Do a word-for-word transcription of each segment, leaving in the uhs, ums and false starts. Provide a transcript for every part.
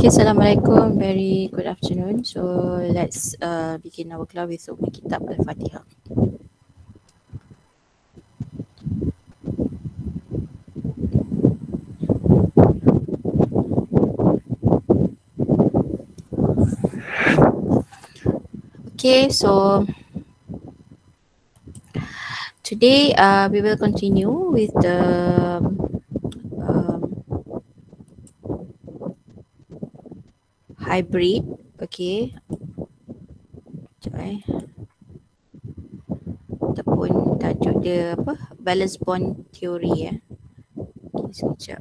Okay, Assalamualaikum. Very good afternoon. So let's uh, begin our class with Umm Kitab Al-Fatihah. Okay, so today uh, we will continue with the um, hybrid. Okay, sekejap eh. Ataupun tajuk dia apa? Balance bond theory ya. Okay, sekejap.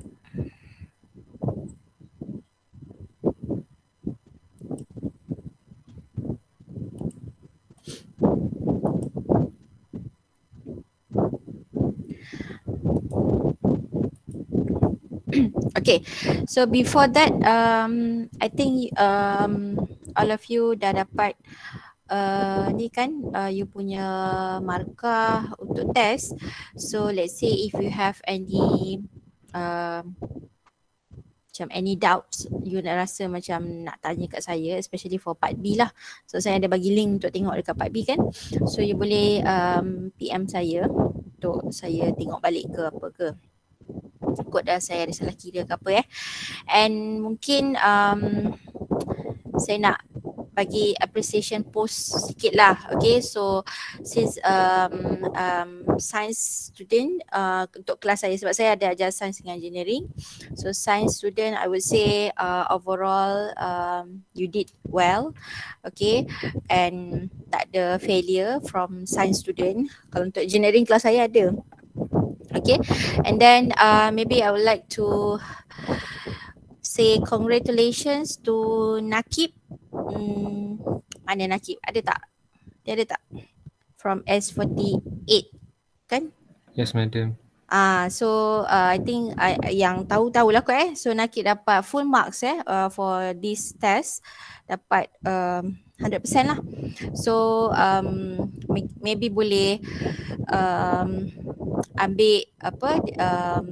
Okay, so before that, um, I think um, all of you dah dapat uh, ni kan uh, you punya markah untuk test. So let's say if you have any uh, macam any doubts, you nak rasa macam nak tanya kat saya, especially for part B lah. So saya ada bagi link untuk tengok dekat part B kan. So you boleh um, P M saya untuk saya tengok balik ke apa ke. Takut dah saya ada salah kira ke apa eh. And mungkin um, saya nak bagi appreciation post sikit lah. Okay, so since um, um, science student uh, untuk kelas saya, sebab saya ada ajar science dengan engineering. So science student, I would say uh, overall um, you did well. Okay, and tak ada failure from science student. Kalau untuk engineering kelas saya ada. Okay, and then uh, maybe I would like to say congratulations to Nakib. Hmm, mana Nakib? Ada tak? Dia ada tak? From S forty-eight kan? Yes, madam. Ah, so uh, I think uh, yang tahu-tahulah kot eh. So Nakib dapat full marks eh uh, for this test. Dapat um, one hundred percent lah. So um, maybe boleh um, ambil apa um,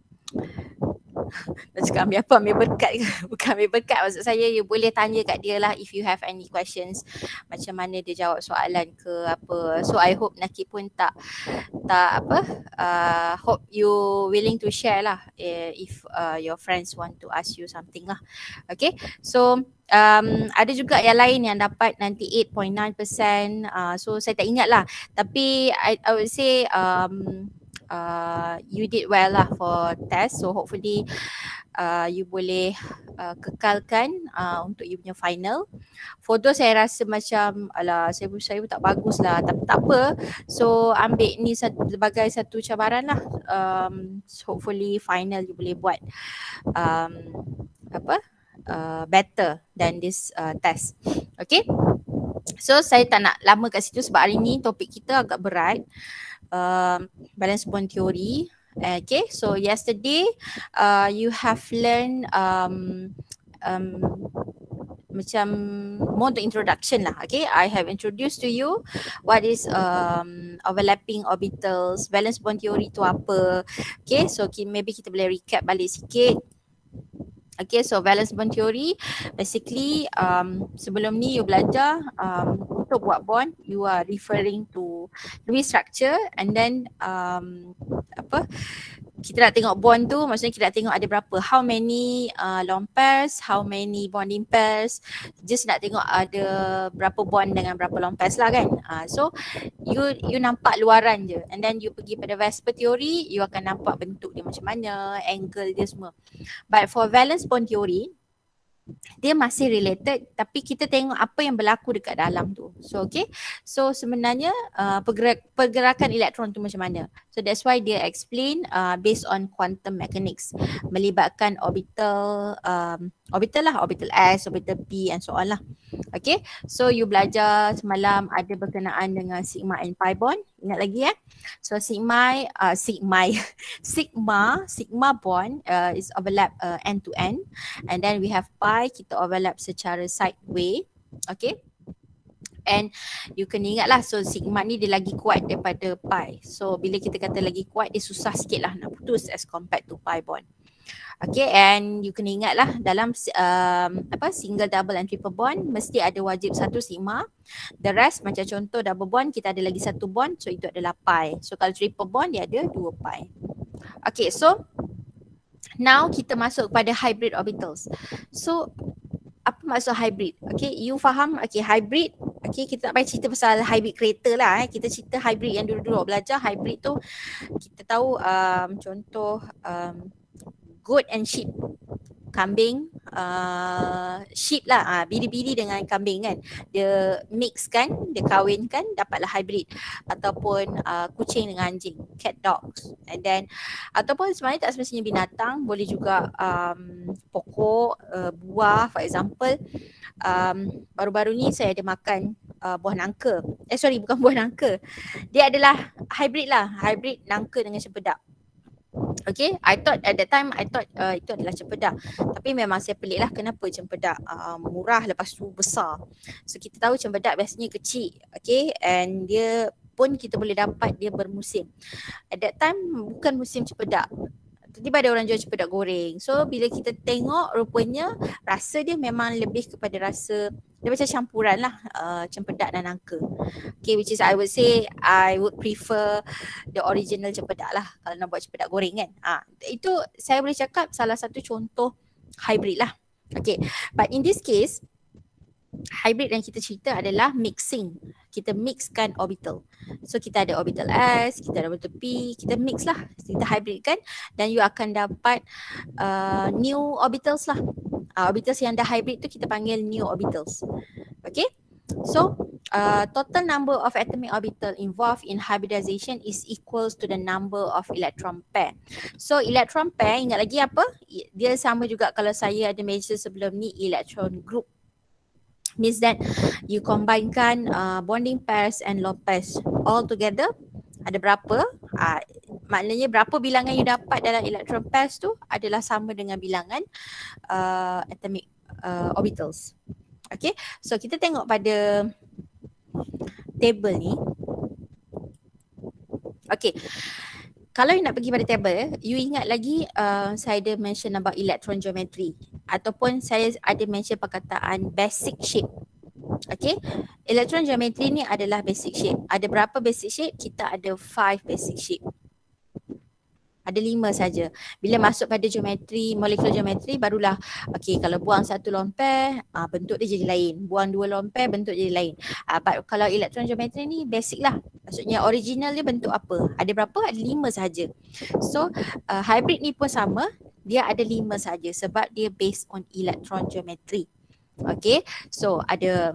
nak cakap ambil apa, ambil berkat ke? Bukan ambil berkat, maksud saya you boleh tanya kat dia lah if you have any questions, macam mana dia jawab soalan ke apa. So I hope Nakib pun tak tak apa uh, hope you willing to share lah uh, if uh, your friends want to ask you something lah. Okay, so um, ada juga yang lain yang dapat ninety-eight point nine percent. Uh, so saya tak ingat lah, tapi I, I would say um, uh, you did well lah for test. So hopefully uh, you boleh uh, kekalkan uh, untuk you punya final. For those saya rasa macam alah saya saya pun tak bagus lah, tapi tak apa. So ambil ni sebagai satu cabaran lah. Um, so hopefully final you boleh buat um, apa uh, better than this uh, test. Okay. So saya tak nak lama kat situ sebab hari ni topik kita agak berat. Um, balance bond theory. Okay, so yesterday uh, you have learned um, um, macam more the introduction lah. Okay, I have introduced to you what is um, overlapping orbitals, balance bond theory tu apa. Okay, so maybe kita boleh recap balik sikit. Okay, so valence bond theory basically um, sebelum ni you belajar um, untuk buat bond you are referring to Lewis structure, and then um, apa kita nak tengok bond tu, maksudnya kita nak tengok ada berapa, how many uh, lone pairs, how many bonding pairs, just nak tengok ada berapa bond dengan berapa lone pairs lah kan. Uh, so you you nampak luaran je, and then you pergi pada Vesper theory, you akan nampak bentuk dia macam mana, angle dia semua. But for valence bond theory, dia masih related, tapi kita tengok apa yang berlaku dekat dalam tu. So okay, so sebenarnya uh, pergerak, pergerakan elektron tu macam mana. So that's why dia explain uh, based on quantum mechanics, melibatkan orbital um, orbital lah, orbital S, orbital P and so on lah. Okay, so you belajar semalam ada berkenaan dengan sigma and pi bond, ingat lagi ya. So sigma uh, sigma sigma sigma bond uh, is overlap uh, end to end, and then we have pi, kita overlap secara sideway. Okay, and you kena ingat lah, so sigma ni dia lagi kuat daripada pi. So bila kita kata lagi kuat, dia susah sikit lah nak putus as compared to pi bond. Okay, and you kena ingat lah dalam um, apa single, double and triple bond mesti ada wajib satu sigma. The rest macam contoh double bond kita ada lagi satu bond, so itu adalah pi. So kalau triple bond dia ada dua pi. Okay, so now kita masuk pada hybrid orbitals. So apa maksud hybrid? Okay, you faham? Okay, hybrid. Okay, kita tak payah cerita pasal hybrid kereta lah. Eh. Kita cerita hybrid yang dulu-dulu belajar. Hybrid tu kita tahu um, contoh um, goat and sheep. Kambing, uh, sheep lah, uh, biri-biri dengan kambing kan. Dia mix kan, dia kahwin kan, dapatlah hybrid. Ataupun uh, kucing dengan anjing, cat dogs. And then, ataupun sebenarnya tak semestinya binatang, boleh juga um, pokok, uh, buah for example. Um, baru-baru ni saya ada makan uh, buah nangka. Eh sorry, bukan buah nangka. Dia adalah hybrid lah, hybrid nangka dengan cempedak. Okay, I thought at that time I thought uh, itu adalah cempedak. Tapi memang saya pelik lah kenapa cempedak uh, murah lepas tu besar. So kita tahu cempedak biasanya kecil, okay, and dia pun kita boleh dapat dia bermusim. At that time bukan musim cempedak. Tiba-tiba ada orang jual cempedak goreng. So bila kita tengok rupanya rasa dia memang lebih kepada rasa dia macam campuran lah uh, cempedak dan nangka. Okay, which is I would say I would prefer the original cempedak lah kalau nak buat cempedak goreng kan. Ah, itu saya boleh cakap salah satu contoh hybrid lah. Okay, but in this case hybrid yang kita cerita adalah mixing. Kita mixkan orbital. So kita ada orbital S, kita ada orbital P, kita mix lah. Kita hybridkan dan you akan dapat uh, new orbitals lah. Uh, orbitals yang dah hybrid tu kita panggil new orbitals. Okay. So uh, total number of atomic orbital involved in hybridization is equals to the number of electron pair. So electron pair ingat lagi apa? Dia sama juga kalau saya ada measure sebelum ni electron group. Means that you combinekan uh, bonding pairs and lone pairs all together. Ada berapa? Uh, maknanya berapa bilangan you dapat dalam electron pairs tu adalah sama dengan bilangan uh, atomic uh, orbitals. Okay, so kita tengok pada table ni. Okay, kalau you nak pergi pada table, you ingat lagi uh, saya ada mention about electron geometry ataupun saya ada mention perkataan basic shape. Okay, electron geometry ni adalah basic shape. Ada berapa basic shape? Kita ada five basic shape. Ada lima saja. Bila masuk pada geometri, molecular geometry, barulah okay, kalau buang satu lone pair, uh, bentuk dia jadi lain. Buang dua lone pair, bentuk jadi lain. Uh, but kalau electron geometry ni basic lah. Maksudnya original dia bentuk apa? Ada berapa? Ada lima sahaja. So uh, hybrid ni pun sama. Dia ada lima saja sebab dia based on electron geometry. Okay, so ada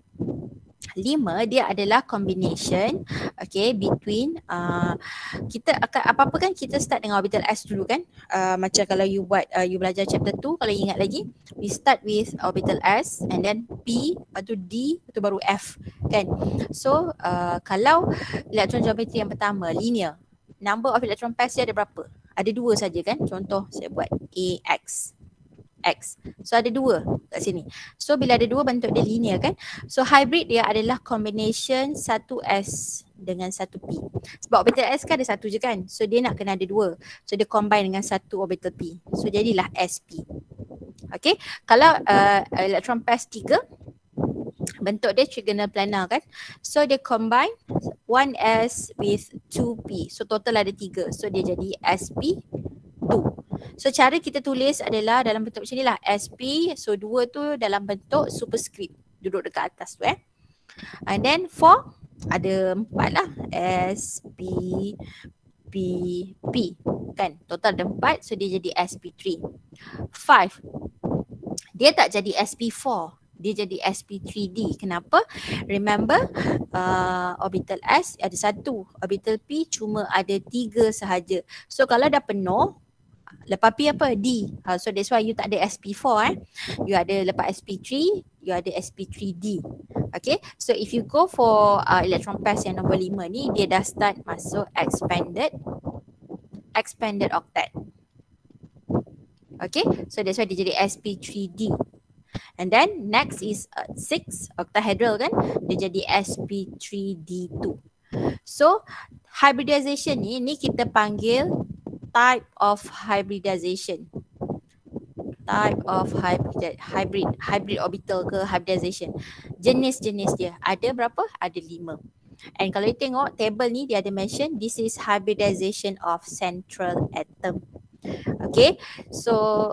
lima, dia adalah combination okay between uh, kita akan apa-apa kan kita start dengan orbital S dulu kan, uh, macam kalau you buat uh, you belajar chapter two kalau ingat lagi, we start with orbital S and then P, lepas tu D, lepas tu baru F kan. So uh, kalau electron geometry yang pertama linear, number of electron pairs dia ada berapa? Ada dua saja kan. Contoh saya buat A X X. So ada dua kat sini. So bila ada dua bentuk dia linear kan. So hybrid dia adalah combination satu S dengan satu P. Sebab orbital S kan ada satu je kan. So dia nak kena ada dua. So dia combine dengan satu orbital P. So jadilah S P. Okay. Kalau uh, electron pairs tiga, bentuk dia trigonal planar kan. So dia combine one S with two P. So total ada tiga. So dia jadi S P two. So cara kita tulis adalah dalam bentuk macam ni lah. S P, so dua tu dalam bentuk superscript. Duduk dekat atas tu eh. And then four, ada empat lah. S, P, P, P. Kan, total ada empat. So dia jadi S P three. Five, dia tak jadi S P four. Dia jadi S P three D. Kenapa? Remember uh, orbital S ada satu. Orbital P cuma ada tiga sahaja. So kalau dah penuh, lepas P apa? D. Uh, so that's why you tak ada S P four eh. You ada lepas S P three, you ada S P three D. Okay. So if you go for uh, electron pairs yang nombor lima ni, dia dah start masuk expanded expanded octet. Okay. So that's why dia jadi S P three D. And then next is uh, six octahedral kan. Dia jadi S P three D two. So hybridization ni, ni kita panggil type of hybridization. type of hybrid hybrid hybrid orbital ke hybridization. Jenis-jenis dia ada berapa? Ada lima. And kalau you tengok table ni dia ada mention this is hybridization of central atom. Okay, so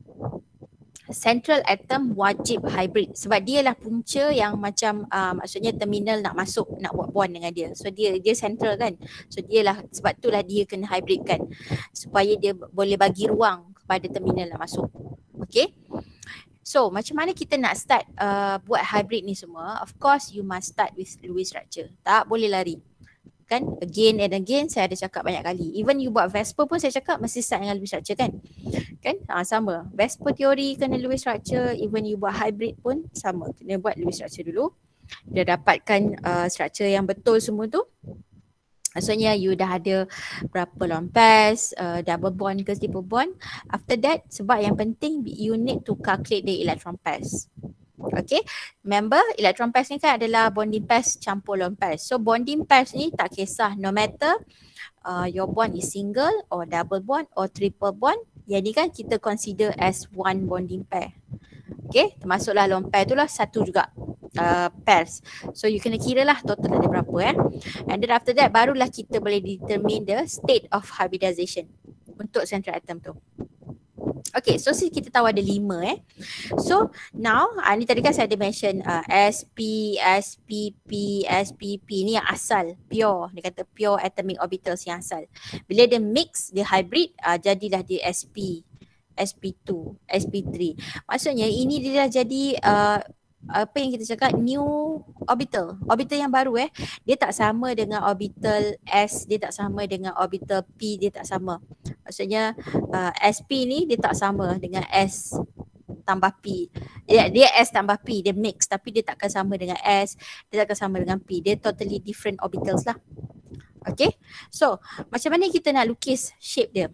central atom wajib hybrid sebab dia lah punca yang macam uh, maksudnya terminal nak masuk nak buat bond dengan dia. So dia dia central kan. So dia lah sebab itulah dia kena hybridkan supaya dia boleh bagi ruang kepada terminal nak masuk. Okay. So macam mana kita nak start uh, buat hybrid ni semua? Of course you must start with Lewis structure. Tak boleh lari. Kan? Again and again saya ada cakap banyak kali. Even you buat Vesper pun saya cakap mesti start dengan Lewis structure kan? Kan? Ha, sama. Vesper teori kena Lewis structure. Even you buat hybrid pun sama. Kena buat Lewis structure dulu. Dia dapatkan uh, structure yang betul semua tu. Maksudnya you dah ada berapa lone pairs, uh, double bond ke triple bond. After that, sebab yang penting you need to calculate the electron pairs. Okay, remember electron pairs ni kan adalah bonding pairs campur lone pairs. So bonding pairs ni tak kisah no matter uh, your bond is single or double bond or triple bond. Yang ni kan kita consider as one bonding pair. Okay, termasuklah lone pair tu lah satu juga uh, pairs. So you kena kira lah total ada berapa eh. And then after that barulah kita boleh determine the state of hybridization untuk central atom tu. Okay, so kita tahu ada lima eh. So now, uh, ni tadi kan saya ada mention uh, S P, S P P, S P P ni yang asal, pure. Dia kata pure atomic orbitals yang asal. Bila dia mix, dia hybrid, uh, jadilah dia S P, S P two, S P three. Maksudnya ini dia dah jadi uh, apa yang kita cakap new orbital. Orbital yang baru eh. Dia tak sama dengan orbital S, dia tak sama dengan orbital P, dia tak sama. Maksudnya uh, S P ni dia tak sama dengan S tambah P. Dia, dia S tambah P, dia mix tapi dia takkan sama dengan S, dia takkan sama dengan P. Dia totally different orbitals lah. Okay. So macam mana kita nak lukis shape dia?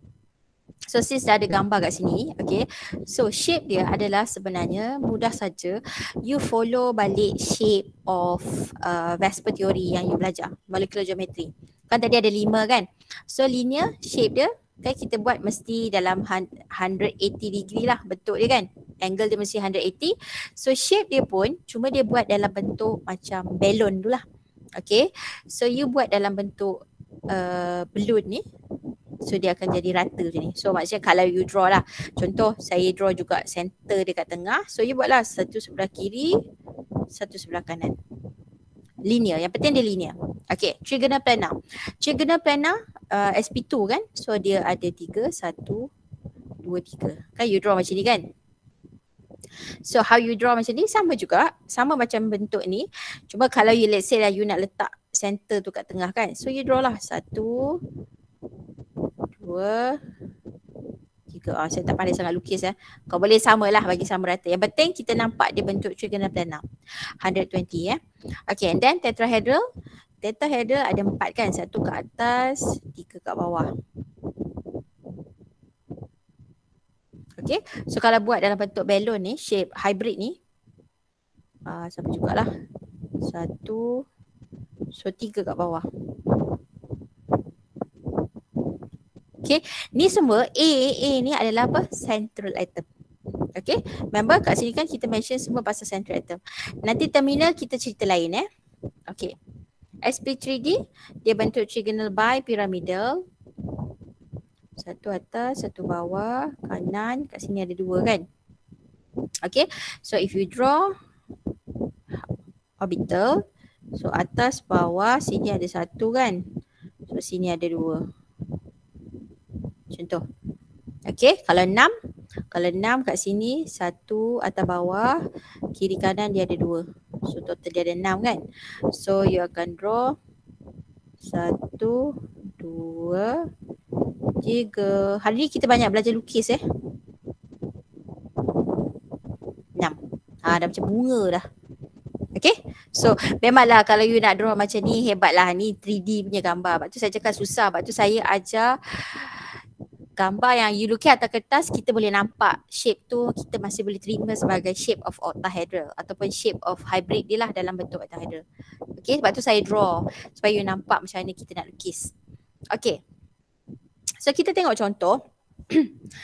So sis dah ada gambar kat sini. Okay. So shape dia adalah sebenarnya mudah saja. You follow balik shape of uh, Vesper theory yang you belajar. Molecular geometry. Kan tadi ada lima kan. So linear shape dia kan kita buat mesti dalam one hundred eighty degree lah bentuk dia kan. Angle dia mesti one hundred eighty. So shape dia pun cuma dia buat dalam bentuk macam balloon tu lah. Okay. So you buat dalam bentuk uh, balloon ni. So dia akan jadi rata macam ni. So maksudnya kalau you draw lah. Contoh saya draw juga center dekat tengah. So you buatlah satu sebelah kiri, satu sebelah kanan. Linear. Yang penting dia linear. Okay. Trigonal planar. Trigonal planar uh, S P two kan. So dia ada tiga, satu, dua, tiga. Kan you draw macam ni kan. So how you draw macam ni sama juga. Sama macam bentuk ni. Cuma kalau you let's say lah you nak letak center tu kat tengah kan. So you draw lah satu, dua, tiga. Ah, saya tak pandai sangat lukis eh. Kau boleh samalah bagi sama rata. Yang penting kita nampak dia bentuk trigonal planar. one hundred twenty eh. Okay, and then tetrahedral. Tetrahedral ada empat kan. Satu kat atas, tiga kat bawah. Okay, so kalau buat dalam bentuk balloon ni, shape hybrid ni. Ah, sama jugalah. Satu, so tiga kat bawah. Okay, ni semua A, A ni adalah apa? Central atom. Okay, remember kat sini kan kita mention semua pasal central atom. Nanti terminal kita cerita lain eh. Okay, S P three D dia bentuk trigonal bipyramidal. Satu atas, satu bawah, kanan, kat sini ada dua kan. Okay, so if you draw orbital, so atas, bawah, sini ada satu kan. So sini ada dua. Contoh. Okay, kalau enam. Kalau enam kat sini, satu atas bawah, kiri kanan dia ada dua. So total dia ada enam kan. So you akan draw satu, dua, tiga. Hari ni kita banyak belajar lukis eh. Enam. Ha, dah macam bunga dah. Okay. So memanglah kalau you nak draw macam ni hebatlah. Ni three D punya gambar. Sebab tu saya cakap susah. Sebab tu saya ajar gambar yang you lukis atas kertas, kita boleh nampak shape tu, kita masih boleh terima sebagai shape of octahedral ataupun shape of hybrid dia lah dalam bentuk octahedral. Okay, sebab tu saya draw supaya you nampak macam mana kita nak lukis. Okay, so kita tengok contoh.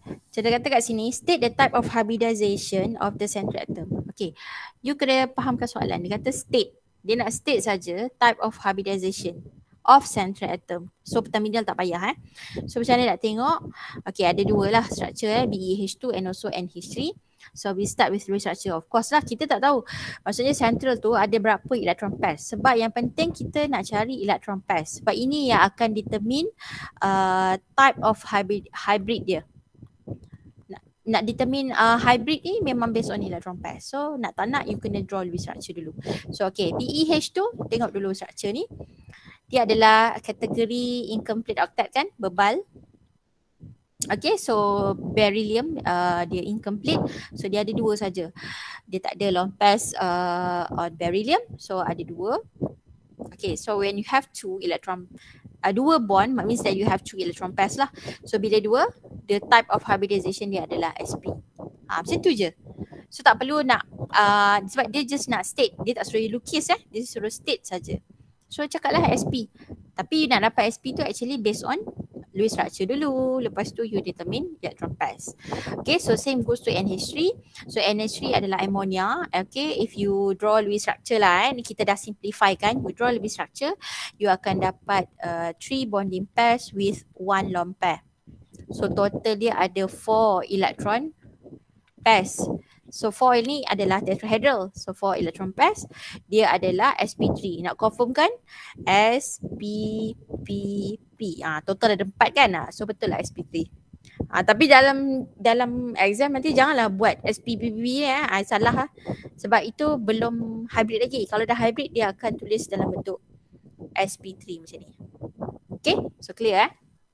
Jadi kata kat sini, state the type of hybridization of the central atom. Okay, you kena fahamkan soalan. Dia kata state. Dia nak state saja type of hybridization of central atom. So terminal tak payah eh. So macam mana nak tengok? Okay, ada dua lah structure eh, B E H two and also N H three. So we start with the structure. Of course lah, kita tak tahu. Maksudnya central tu ada berapa electron pairs. Sebab yang penting kita nak cari electron pairs. Sebab ini yang akan determine uh, type of hybrid, hybrid dia. Nak determine uh, hybrid ni memang based on electron pair. So nak tak nak you kena draw Lewis structure dulu. So okay, B E H two, tengok dulu structure ni. Dia adalah kategori incomplete octet kan, bebal. Okay, so beryllium uh, dia incomplete. So dia ada dua saja. Dia tak ada lone pairs uh, on beryllium. So ada dua. Okay, so when you have two electron Uh, dua bond, means that you have two electron pairs lah. So bila dua, the type of hybridization dia adalah S P. Ha, macam tu je. So tak perlu nak, uh, sebab dia just nak state. Dia tak suruh you lukis eh. Dia suruh state saja. So cakaplah S P. Tapi nak dapat S P tu actually based on Lewis structure dulu. Lepas tu you determine electron pairs. Okay, so same goes to N H three. So N H three adalah ammonia. Okay, if you draw Lewis structure lah eh. Ni kita dah simplify kan. You draw Lewis structure, you akan dapat uh, three bonding pairs with one lone pair. So total dia ada four electron pairs. So four ini adalah tetrahedral. So four electron pairs. Dia adalah S P three. Nak confirmkan? S P P P. Ah, total ada empat kan? Ah, so betul lah S P three. Ah, tapi dalam dalam exam nanti janganlah buat S P P P ni eh. Ah, salah lah. Sebab itu belum hybrid lagi. Kalau dah hybrid dia akan tulis dalam bentuk S P three macam ni. Okay? So clear eh?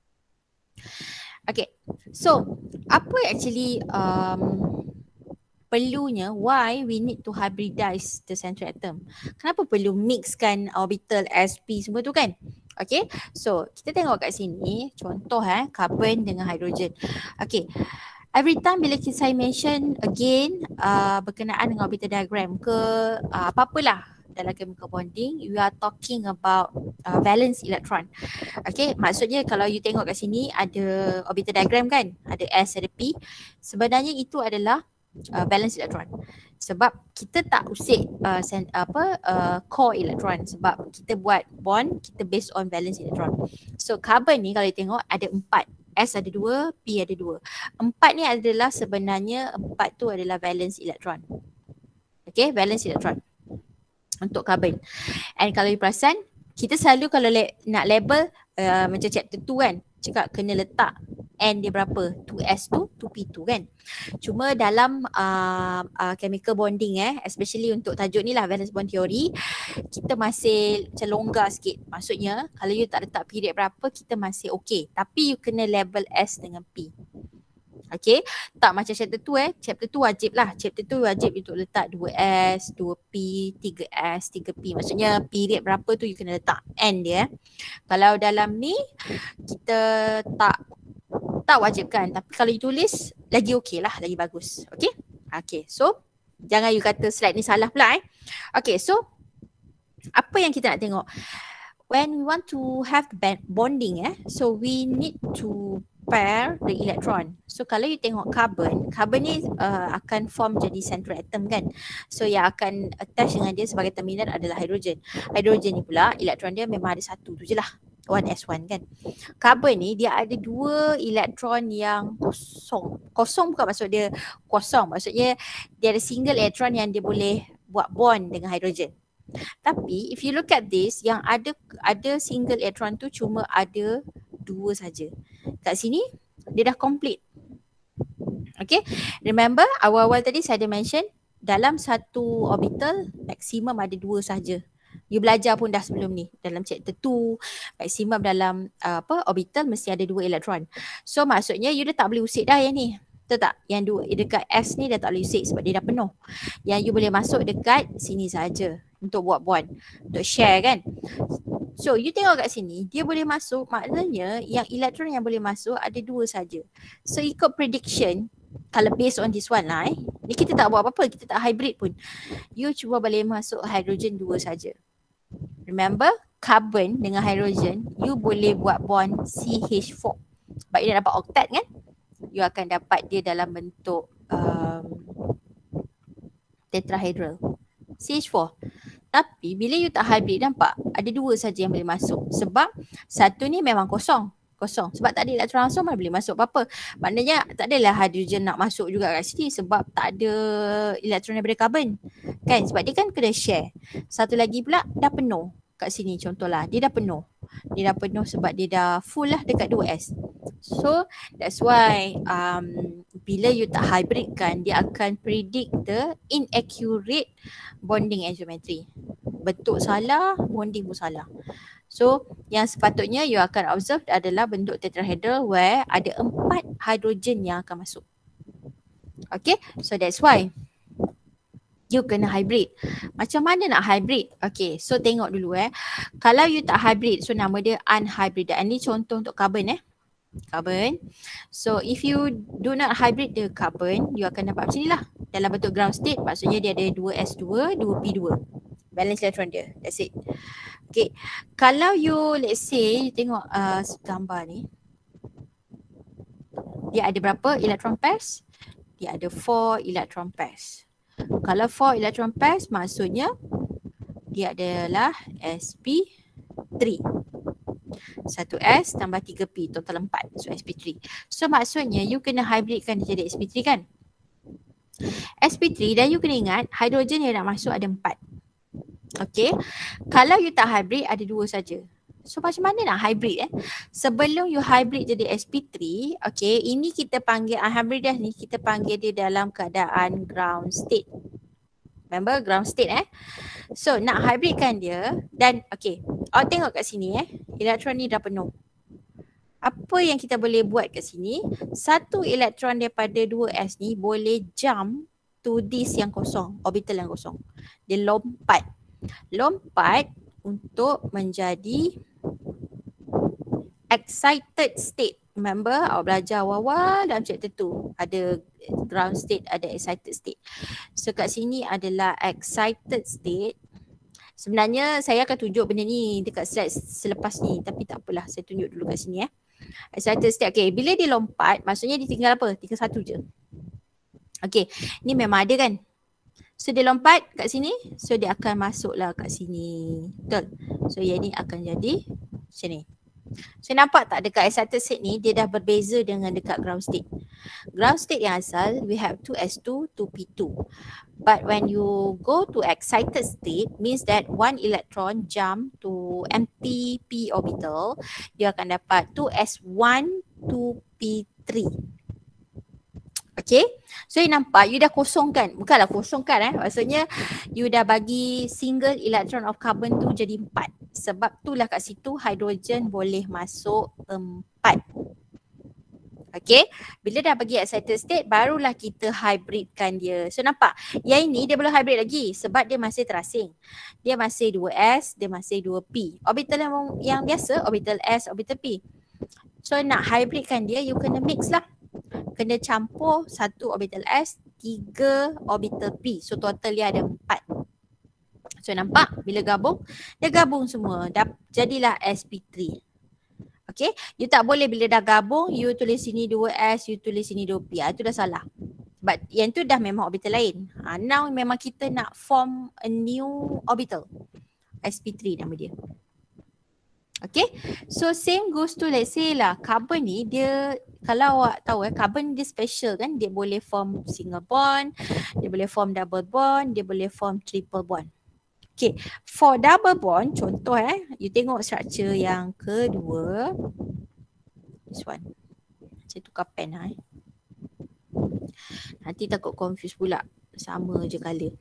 Okay. So apa actually um, perlunya, why we need to hybridize the central atom? Kenapa perlu mixkan orbital S P semua tu kan? Okay, so kita tengok kat sini contoh eh, carbon dengan hydrogen. Okay, every time bila saya mention again uh, berkenaan dengan orbital diagram ke uh, apa-apalah dalam chemical bonding, you are talking about uh, valence electron. Okay, maksudnya kalau you tengok kat sini ada orbital diagram kan, ada S, ada P. Sebenarnya itu adalah Uh, valence electron. Sebab kita tak usik uh, send, apa uh, core electron. Sebab kita buat bond, kita based on valence electron. So carbon ni kalau tengok ada empat. S ada dua, P ada dua. Empat ni adalah sebenarnya empat tu adalah valence electron. Okay, valence electron untuk carbon. And kalau you perasan, kita selalu kalau le- nak label uh, macam chapter two kan, cakap kena letak N dia berapa? two S two, two P two kan. Cuma dalam uh, uh, chemical bonding eh, especially untuk tajuk ni lah valence bond theory, kita masih macam longgar sikit. Maksudnya kalau you tak letak period berapa, kita masih okay. Tapi you kena label S dengan P. Okay, tak macam chapter two eh. Chapter two wajib lah. Chapter two wajib untuk letak two S, two P, three S, three P. Maksudnya period berapa tu you kena letak N dia eh. Kalau dalam ni kita tak tak wajibkan, tapi kalau you tulis lagi okey lah, lagi bagus. Okay, okay, so jangan you kata slide ni salah pula eh. Okay, so apa yang kita nak tengok when we want to have bonding eh, so we need to pair the electron. So kalau you tengok carbon, carbon ni uh, akan form jadi central atom kan. So yang akan attach dengan dia sebagai terminal adalah hydrogen. Hydrogen ni pula elektron dia memang ada satu tu je lah, one S one kan. Carbon ni dia ada dua elektron yang kosong. Kosong bukan maksud dia kosong, maksudnya dia ada single elektron yang dia boleh buat bond dengan hydrogen. Tapi if you look at this, yang ada ada single elektron tu cuma ada dua saja. Kat sini dia dah complete. Okay, remember awal-awal tadi saya ada mention dalam satu orbital maksimum ada dua saja. You belajar pun dah sebelum ni dalam chapter two, maksimum dalam uh, apa orbital mesti ada dua elektron. So maksudnya you dah tak boleh usik dah yang ni. Betul tak? Yang dua dekat S ni dah tak boleh usik sebab dia dah penuh. Yang you boleh masuk dekat sini saja untuk buat bond, untuk share kan. So you tengok kat sini dia boleh masuk, maknanya yang elektron yang boleh masuk ada dua saja. So ikut prediction, kalau based on this one lah eh, ni kita tak buat apa-apa, kita tak hybrid pun. You cuba boleh masuk hydrogen dua saja. Remember, carbon dengan hydrogen you boleh buat bond C H four. Sebab dia dapat octet kan. you akan dapat dia dalam bentuk um, tetrahedral C H four. Tapi bila you tak hybrid, nampak ada dua saja yang boleh masuk. Sebab satu ni memang kosong. Kosong. Sebab tak ada elektron langsung, mana boleh masuk apa-apa. Maknanya tak adalah hidrogen nak masuk juga kat sini sebab tak ada elektron daripada karbon. Kan? Sebab dia kan kena share. Satu lagi pula dah penuh kat sini contohlah. Dia dah penuh. Dia dah penuh sebab dia dah full lah dekat dua S. So that's why um, bila you tak hybrid kan, dia akan predict the inaccurate bonding geometry. Bentuk salah, bonding pun salah. So yang sepatutnya you akan observe adalah bentuk tetrahedral where ada empat hidrogen yang akan masuk. Okay, so that's why you kena hybrid. Macam mana nak hybrid? Okay, so tengok dulu eh. Kalau you tak hybrid, so nama dia unhybrided. Ini contoh untuk carbon eh. Carbon. So if you do not hybrid the carbon, you akan dapat macam ni lah. Dalam bentuk ground state, maksudnya dia ada dua S dua, dua P dua. Balance electron dia. That's it. Okay. Kalau you, let's say, you tengok uh, gambar ni. Dia ada berapa electron pairs? Dia ada four electron pairs. Kalau four electron pairs, maksudnya dia adalah S P three. Satu S tambah tiga P, total empat. So S P three. So maksudnya you kena hybridkan dia jadi S P three kan? S P three dan you kena ingat hidrogen yang nak masuk ada empat. Okay. Kalau you tak hybrid ada dua saja. So macam mana nak hybrid eh? Sebelum you hybrid jadi S P three, okay, ini kita panggil unhybridized ni, kita panggil dia dalam keadaan ground state. Remember ground state eh? So nak hybridkan dia dan okay, awak tengok kat sini eh, elektron ni dah penuh. Apa yang kita boleh buat kat sini? Satu elektron daripada dua S ni boleh jump to this yang kosong, orbital yang kosong. Dia lompat. Lompat untuk menjadi excited state. Remember, awak belajar awal-awal dalam chapter tu. Ada ground state, ada excited state. So kat sini adalah excited state. Sebenarnya saya akan tunjuk benda ni dekat slide selepas ni. Tapi tak apalah, saya tunjuk dulu kat sini eh. Excited state, okay. Bila dia lompat, maksudnya dia tinggal apa? Tinggal satu je. Okay, ni memang ada kan? So dia lompat kat sini, so dia akan masuklah kat sini. Betul? So yang ni akan jadi macam ni. So nampak tak dekat excited state ni dia dah berbeza dengan dekat ground state. Ground state yang asal we have two S two, two P two. But when you go to excited state means that one electron jump to empty p orbital, dia akan dapat two S one, two P three. Okay, so you nampak you dah kosongkan, bukanlah kosongkan eh, maksudnya you dah bagi single electron of carbon tu jadi empat. Sebab itulah kat situ hidrogen boleh masuk empat. Okay, bila dah bagi excited state barulah kita hybridkan dia. So nampak, yang ini dia belum hybrid lagi sebab dia masih terasing. Dia masih dua S, dia masih dua P. Orbital yang, yang biasa, orbital S, orbital P. So nak hybridkan dia, you kena mix lah. Kena campur satu orbital S, tiga orbital P. So total dia ada empat. So nampak bila gabung, dia gabung semua. Dah, jadilah S P three. Okay, you tak boleh bila dah gabung, you tulis sini dua S, you tulis sini dua P. Ha, itu dah salah. Sebab yang tu dah memang orbital lain. Ha, now memang kita nak form a new orbital. S P three nama dia. Okay, so same goes to let's say lah carbon ni dia, kalau awak tahu eh carbon dia special kan, dia boleh form single bond, dia boleh form double bond, dia boleh form triple bond. Okay, for double bond contoh eh, you tengok structure yang kedua, this one, saya tukar pen lah eh. Nanti takut confuse pula, sama je colour.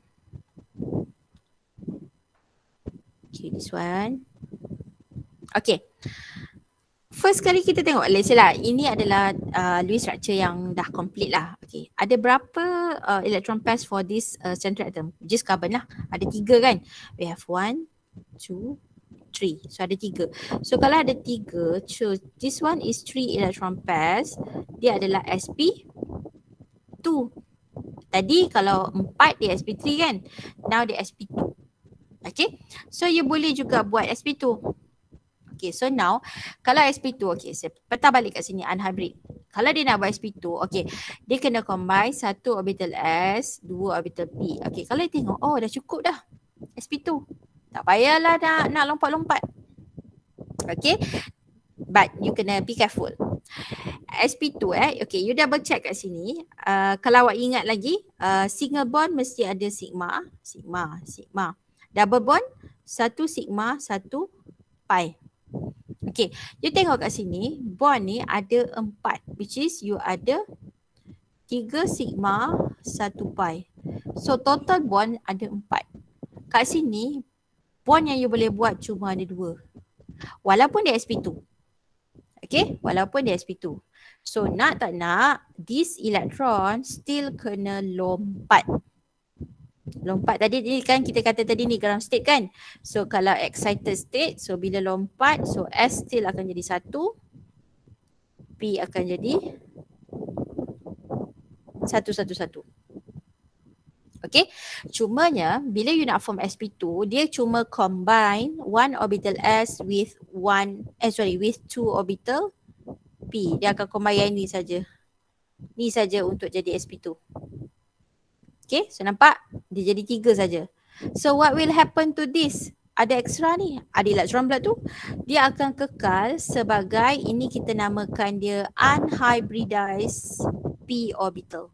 Okay, this one. Okay, first kali kita tengok, let's say lah, ini adalah uh, Lewis structure yang dah complete lah. Okay, ada berapa uh, electron pairs for this uh, central atom? Just carbon lah, ada tiga kan? We have one, two, three. So ada tiga. So kalau ada tiga, so this one is three electron pairs. Dia adalah S P two. Tadi kalau empat dia S P three kan? Now dia S P two. Okay, so you boleh juga buat S P two. Okay, so now kalau S P two, okay, saya peta balik kat sini unhybrid. Kalau dia nak buat S P two, okay, dia kena combine satu orbital S, dua orbital P. Okay, kalau dia tengok, oh dah cukup dah S P two. Tak payahlah nak, nak lompat-lompat. Okay, but you kena be careful. S P two eh, okay, you double check kat sini. Uh, kalau awak ingat lagi, uh, single bond mesti ada sigma, sigma, sigma. Double bond, satu sigma, satu pi. Okay, you tengok kat sini, bond ni ada empat, which is you ada tiga sigma, satu pi. So total bond ada empat. Kat sini, bond yang you boleh buat cuma ada dua. Walaupun dia S P two. Okay, walaupun dia S P two. So nak tak nak, this electron still kena lompat. Lompat tadi ni kan kita kata tadi ni ground state kan. So kalau excited state, so bila lompat, so S still akan jadi satu, P akan jadi satu satu satu. Okay, cumanya bila you nak form S P two, dia cuma combine one orbital S with one, eh sorry, with two orbital P. Dia akan combine yang ni saja. Ni saja untuk jadi S P two. Okay, so nampak? Dia jadi tiga saja. So what will happen to this? Ada extra ni, ada elektron pula tu. Dia akan kekal sebagai, ini kita namakan dia unhybridized P orbital.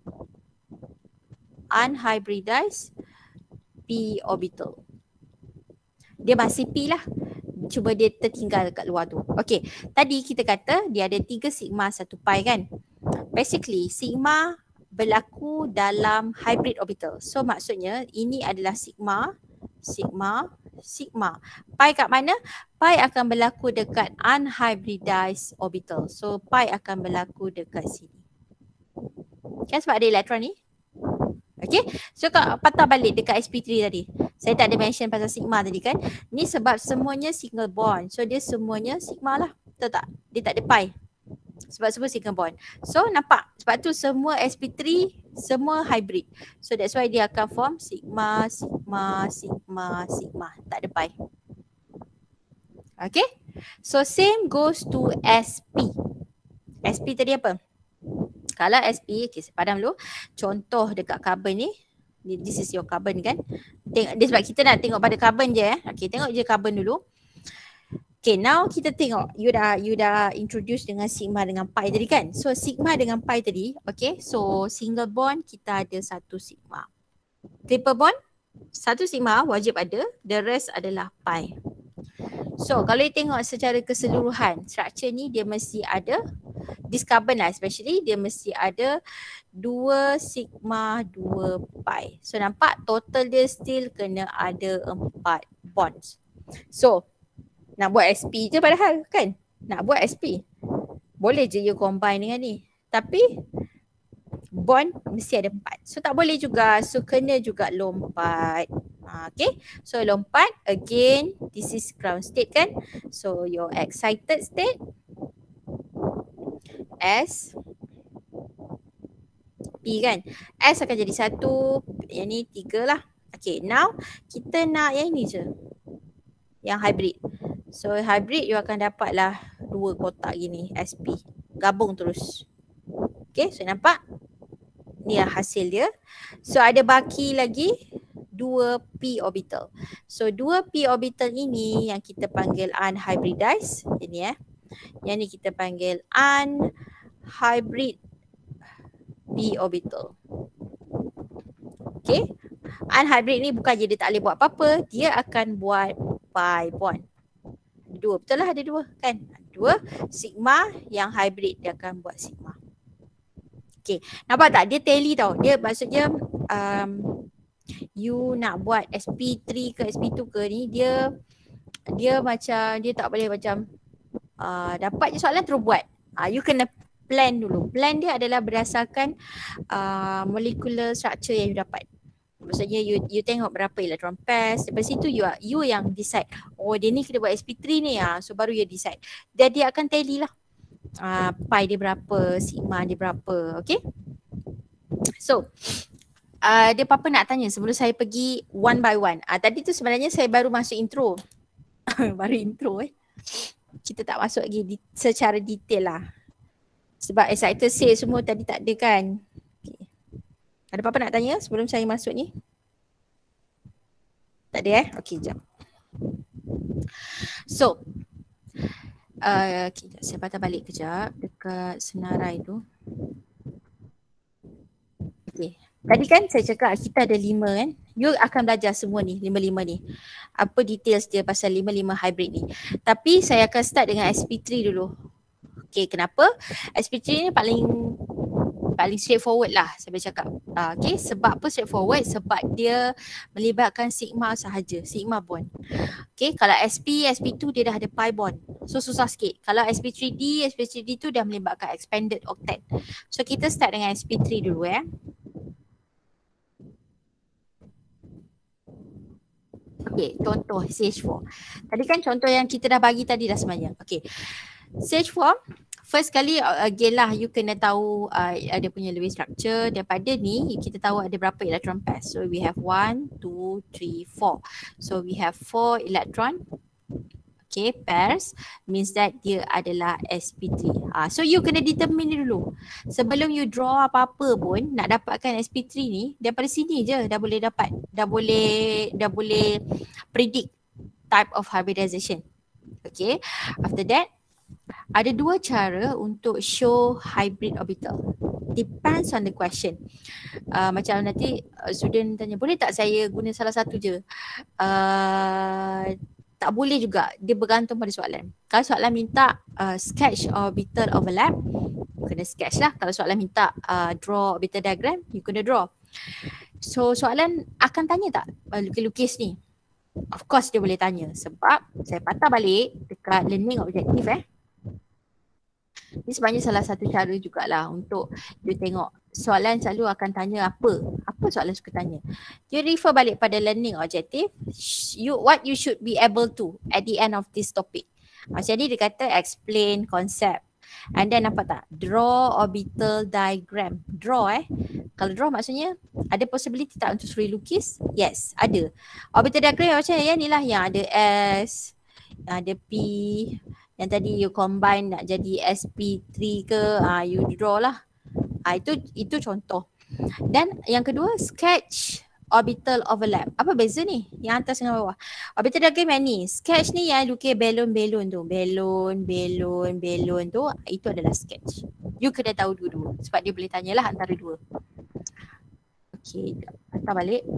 Unhybridized P orbital. Dia masih P lah. Cuma dia tertinggal kat luar tu. Okay, tadi kita kata dia ada tiga sigma, satu pi kan. Basically, sigma berlaku dalam hybrid orbital. So maksudnya ini adalah sigma, sigma, sigma. Pi kat mana? Pi akan berlaku dekat unhybridized orbital. So pi akan berlaku dekat sini. Kan sebab ada elektron ni. Okay, so kalau patah balik dekat S P three tadi, saya tak ada mention pasal sigma tadi kan. Ni sebab semuanya single bond. So dia semuanya sigma lah. Betul tak? Dia tak ada pi. Sebab semua single bond. So nampak? Sebab tu semua S P three semua hybrid. So that's why dia akan form sigma, sigma, sigma, sigma. Tak ada pi. Okay. So same goes to S P. S P tadi apa? Kalau S P, okay, padam dulu. Contoh dekat carbon ni. This is your carbon kan. Tengok, dia sebab kita nak tengok pada carbon je eh. Okay, tengok je carbon dulu. Okay, now kita tengok. You dah you dah introduce dengan sigma dengan pi tadi kan. So sigma dengan pi tadi, okay. So single bond kita ada satu sigma. Triple bond, satu sigma wajib ada. The rest adalah pi. So kalau you tengok secara keseluruhan, structure ni dia mesti ada, this carbon lah especially, dia mesti ada dua sigma, dua pi. So nampak total dia still kena ada empat bonds. So nak buat S P je padahal kan. Nak buat S P. Boleh je you combine dengan ni. Tapi bond mesti ada empat. So tak boleh juga. So kena juga lompat. Ha, okay. So lompat again. This is ground state kan. So your excited state. S. P kan. S akan jadi satu. Yang ni tiga lah. Okay. Now kita nak yang ni je. Yang hybrid. So hybrid you akan dapatlah dua kotak gini S P. Gabung terus. Okay, so nampak? Ni lah hasil dia. So ada baki lagi dua P orbital. So dua P orbital ini yang kita panggil unhybridized. Ini eh. Yang ni kita panggil unhybrid P orbital. Okay. Unhybrid ni bukan je dia tak boleh buat apa-apa. Dia akan buat pi bond. Dua, betul lah ada dua kan. Dua sigma yang hybrid dia akan buat sigma. Okay, nampak tak? Dia tally tau. Dia maksudnya um, you nak buat S P three ke S P two ke ni, dia dia macam, dia tak boleh macam uh, dapat je soalan terus buat. Uh, you kena plan dulu. Plan dia adalah berdasarkan uh, molecular structure yang you dapat. Maksudnya you you tengok berapa electron pairs. Lepas itu you you yang decide. Oh dia ni kena buat S P three ni ah. So baru you decide. Dan dia akan tally lah. Uh, pi dia berapa, sigma dia berapa. Okay. So uh, dia apa-apa nak tanya sebelum saya pergi one by one. Uh, tadi tu sebenarnya saya baru masuk intro. Baru intro eh. Kita tak masuk lagi di, secara detail lah. Sebab excited say semua tadi tak ada kan. Okay. Ada apa-apa nak tanya sebelum saya masuk ni? Tak ada eh? Okay, jap. So, uh, okay, saya patah balik kejap dekat senarai tu. Okay. Tadi kan saya cakap kita ada lima kan. You akan belajar semua ni, lima-lima ni. Apa details dia pasal lima-lima hybrid ni. Tapi saya akan start dengan S P three dulu. Okay, kenapa? S P three ni paling paling straightforward lah saya boleh cakap. Uh, okay, sebab apa straightforward? Sebab dia melibatkan sigma sahaja, sigma bond. Okay, kalau S P, S P two dia dah ada pi bond. So susah sikit. Kalau S P three D, S P three D tu dah melibatkan expanded octet. So kita start dengan S P three dulu ya. Okay, contoh C H four. Tadi kan contoh yang kita dah bagi tadi dah sebenarnya. Okay, C H four, first kali again lah you kena tahu uh, ada punya Lewis structure. Daripada ni kita tahu ada berapa electron pairs. So we have one, two, three, four. So we have four electron. Okay, pairs means that dia adalah S P three. Ha, so you kena determine dulu. Sebelum you draw apa-apa pun nak dapatkan S P three ni, daripada sini je dah boleh dapat. Dah boleh dah boleh predict type of hybridization. Okay, after that ada dua cara untuk show hybrid orbital. Depends on the question. Uh, macam nanti uh, student tanya, boleh tak saya guna salah satu je? Uh, tak boleh juga, dia bergantung pada soalan. Kalau soalan minta uh, sketch orbital overlap, you kena sketch lah. Kalau soalan minta uh, draw orbital diagram, you kena draw. So soalan akan tanya tak uh, lukis-lukis ni? Of course dia boleh tanya sebab saya patah balik dekat learning objective eh. Ini sebenarnya salah satu cara jugalah untuk dia tengok soalan selalu akan tanya apa. Apa soalan suka tanya. You refer balik pada learning objective. You, what you should be able to at the end of this topic. Macam ni dia kata explain concept. And then nampak tak? Draw orbital diagram. Draw eh. Kalau draw maksudnya ada possibility tak untuk suruh lukis? Yes, ada. Orbital diagram macam ya ni lah yang ada S, ada P. Yang tadi you combine nak jadi S P three ke, uh, you draw lah. Uh, itu itu contoh. Dan yang kedua, sketch orbital overlap. Apa beza ni? Yang atas dengan bawah. Orbital diagram yang ni. Sketch ni yang lukis balon-balon tu. Balon, balon, balon tu. Itu adalah sketch. You kena tahu dua-dua. Sebab dia boleh tanyalah antara dua. Okay, hantar balik.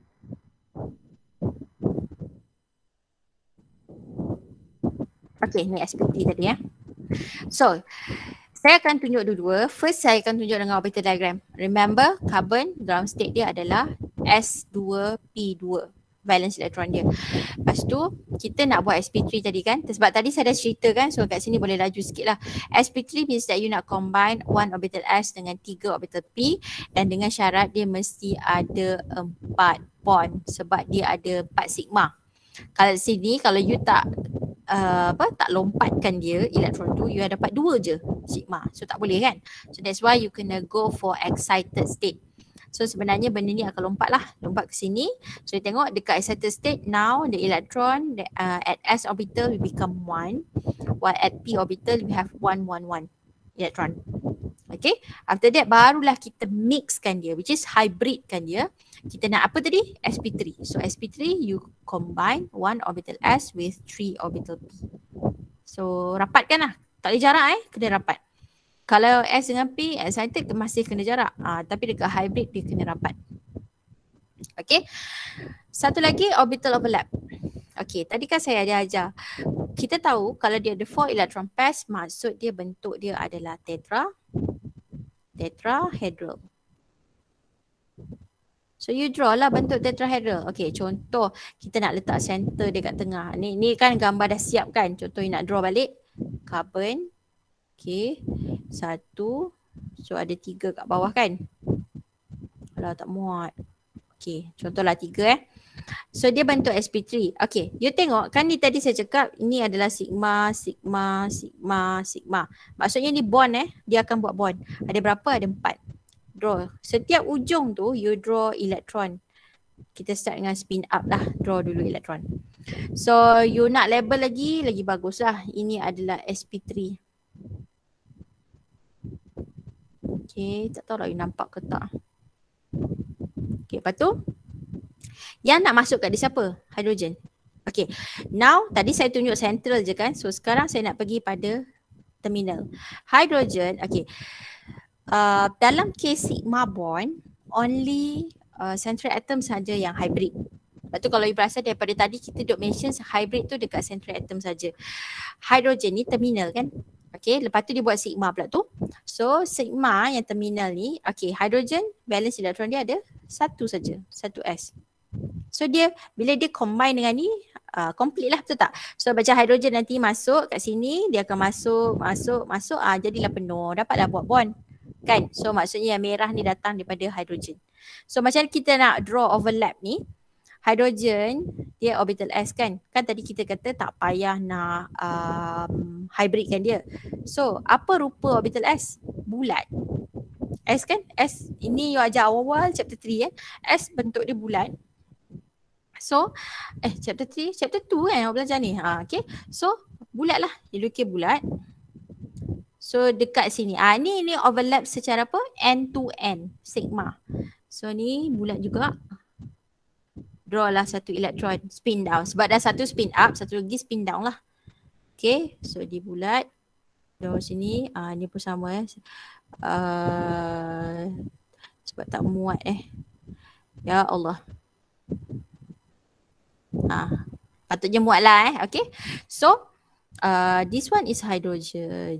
Okay, ni S P three tadi ya. So, saya akan tunjuk dua-dua. First, saya akan tunjuk dengan orbital diagram. Remember, carbon ground state dia adalah S two P two. Valence electron dia. Lepas tu, kita nak buat S P three tadi kan. Sebab tadi saya dah cerita kan. So, kat sini boleh laju sikit lah. S P three means that you nak combine one orbital S dengan tiga orbital P. Dan dengan syarat dia mesti ada empat bond. Sebab dia ada empat sigma. Kalau sini, kalau you tak Uh, apa tak lompatkan dia elektron tu, you dapat dua je sigma. So tak boleh kan. So that's why you kena go for excited state. So sebenarnya benda ni akan lompat lah. Lompat ke sini. So you tengok dekat excited state, now the electron uh, at S orbital will become one. While at P orbital we have one, one, one electron. Okay. After that barulah kita mixkan dia, which is hybridkan dia. Kita nak apa tadi? S P three. So S P three you combine one orbital S with three orbital P. So rapatkan lah. Tak boleh jarak eh. Kena rapat. Kalau S dengan P excited masih kena jarak. Ah, tapi dekat hybrid dia kena rapat. Okay. Satu lagi orbital overlap. Okay. Tadi kan saya ada ajar. Kita tahu kalau dia ada four electron pairs, maksud dia bentuk dia adalah tetra. Tetrahedral. So you draw lah bentuk tetrahedral. Okay, contoh kita nak letak center dia kat tengah. Ni ni kan gambar dah siap kan. Contoh you nak draw balik. Carbon. Okay. Satu. So ada tiga kat bawah kan. Kalau tak muat. Okay, contohlah tiga eh. So dia bentuk S P three. Okay, you tengok kan ni tadi saya cakap ini adalah sigma, sigma, sigma, sigma. Maksudnya ni bond eh. Dia akan buat bond. Ada berapa? Ada empat. Draw. Setiap ujung tu you draw elektron. Kita start dengan spin up lah. Draw dulu elektron. So you nak label lagi, lagi bagus lah. Ini adalah S P three. Okay, tak tahu lah you nampak ke tak. Okay, lepas tu yang nak masuk kat dia siapa? Hidrogen. Okay, now tadi saya tunjuk central je kan. So sekarang saya nak pergi pada terminal. Hydrogen, okay. Uh, dalam case sigma bond, only uh, central atom saja yang hybrid. Lepas tu kalau you perasan daripada tadi kita duk mention hybrid tu dekat central atom saja. Hydrogen ni terminal kan. Okay, lepas tu dia buat sigma pula tu. So sigma yang terminal ni, okay, hydrogen valence elektron dia ada satu saja, satu S. So dia bila dia combine dengan ni uh, complete lah, betul tak? So macam hydrogen nanti masuk kat sini, dia akan masuk, masuk, masuk, ah jadilah penuh, dapatlah buat bond. Kan? So maksudnya yang merah ni datang daripada hydrogen. So macam kita nak draw overlap ni, hydrogen dia orbital S kan. Kan tadi kita kata tak payah nak um, hybridkan dia. So apa rupa orbital S? Bulat. S kan? S ini you ajar awal-awal chapter three kan. S bentuk dia bulat. So eh chapter three, chapter two kan awak belajar ni. Ha, okay. So bulat lah. Dia lukis bulat. So dekat sini. Ah ni ni overlap secara apa? N to N sigma. So ni bulat juga. Draw lah satu elektron spin down. Sebab dah satu spin up, satu lagi spin down lah. Okay, so dia bulat. Draw sini, ah ni pun sama eh. Uh, sebab tak muat eh. Ya Allah. Ah, patutnya muat lah eh. Okay, so uh, this one is hydrogen.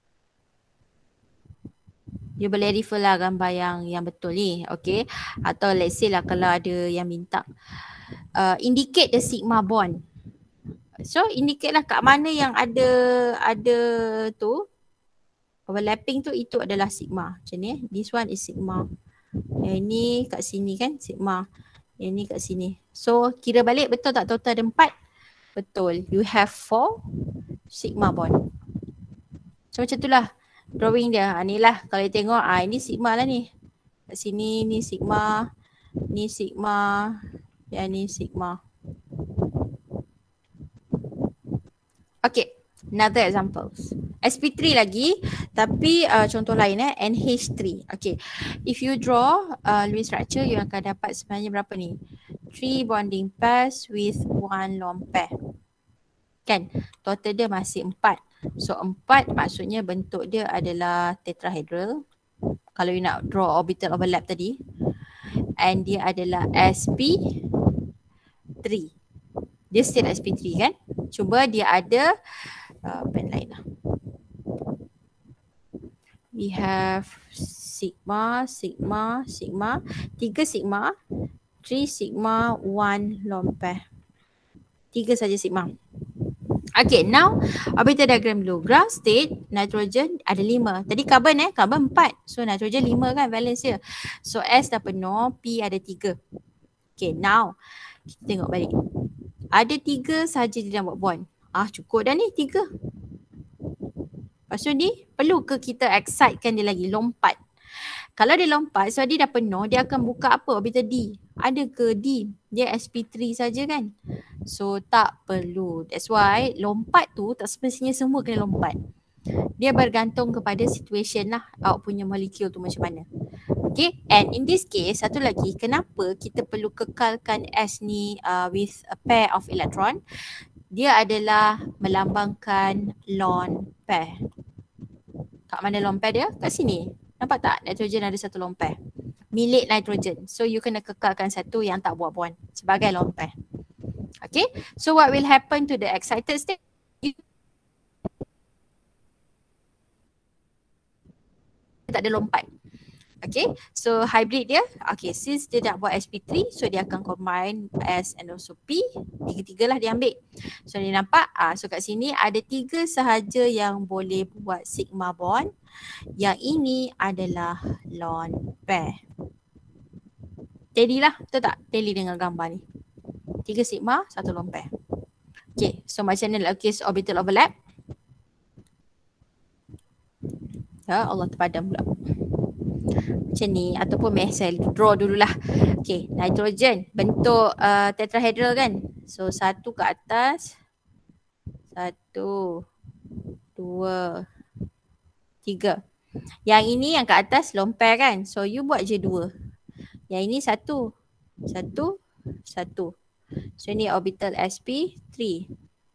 You boleh refer lah gambar yang yang betul ni, okay? Atau let's say lah kalau ada yang minta uh, indicate the sigma bond. So indicate lah kat mana yang ada ada tu overlapping tu, itu adalah sigma. Macam ni eh. This one is sigma. Yang ni kat sini kan sigma. Yang ni kat sini. So kira balik betul tak total ada empat? Betul. You have four sigma bond. So macam tu lah drawing dia. Ha, ni lah kalau you tengok, ah ini sigma lah ni. Kat sini ni sigma, ni sigma, dan ni sigma. Okay, another examples. S P three lagi, tapi uh, contoh lain eh, N H three. Okay, if you draw uh, Lewis structure, you akan dapat sebenarnya berapa ni? Three bonding pairs with one lone pair. Kan, total dia masih empat. So empat maksudnya bentuk dia adalah tetrahedral. Kalau you nak draw orbital overlap tadi. And dia adalah S P three. Dia still S P three kan. Cuba dia ada uh, pen lain lah. We have sigma, sigma, sigma. Tiga sigma. Three sigma, one lone pair. Tiga saja sigma. Okay, now orbital diagram dulu. Ground state, nitrogen ada lima. Tadi carbon eh, carbon empat. So nitrogen lima kan valence dia. So S dah penuh, P ada tiga. Okay, now kita tengok balik. Ada tiga saja dia nak buat bond. Ah, cukup dah ni tiga. Lepas tu ni, perlu ke kita excitekan dia lagi, lompat. Kalau dia lompat, sebab dia dah penuh, dia akan buka apa? Orbital D. Ada ke D? Dia S P three saja kan? So tak perlu. That's why lompat tu tak semestinya semua kena lompat. Dia bergantung kepada situation lah, awak punya molekul tu macam mana. Okay, and in this case, satu lagi, kenapa kita perlu kekalkan S ni uh, with a pair of electron? Dia adalah melambangkan lone pair. Kat mana lone pair dia? Kat sini. Nampak tak? Nitrogen ada satu lone pair. Milik nitrogen. So you kena kekalkan satu yang tak buat bond sebagai lone pair. Okay. So what will happen to the excited state? Tak ada lompat. Okay. So hybrid dia. Okay. Since dia nak buat S P three. So dia akan combine S and also P. Tiga-tiga lah dia ambil. So dia nampak. Ah, so kat sini ada tiga sahaja yang boleh buat sigma bond. Yang ini adalah lone pair. Tally lah. Betul tak? Tally dengan gambar ni. Tiga sigma, satu lone pair. Okay. So macam ni lukis orbital overlap. Ya Allah, terpadam pula. Macam ni. Ataupun mesel. Draw dululah. Okay. Nitrogen. Bentuk uh, tetrahedral kan. So satu ke atas. Satu. Dua. Tiga. Yang ini yang kat atas lone pair kan. So you buat je dua. Yang ini satu. Satu. Satu. So ni orbital S P three.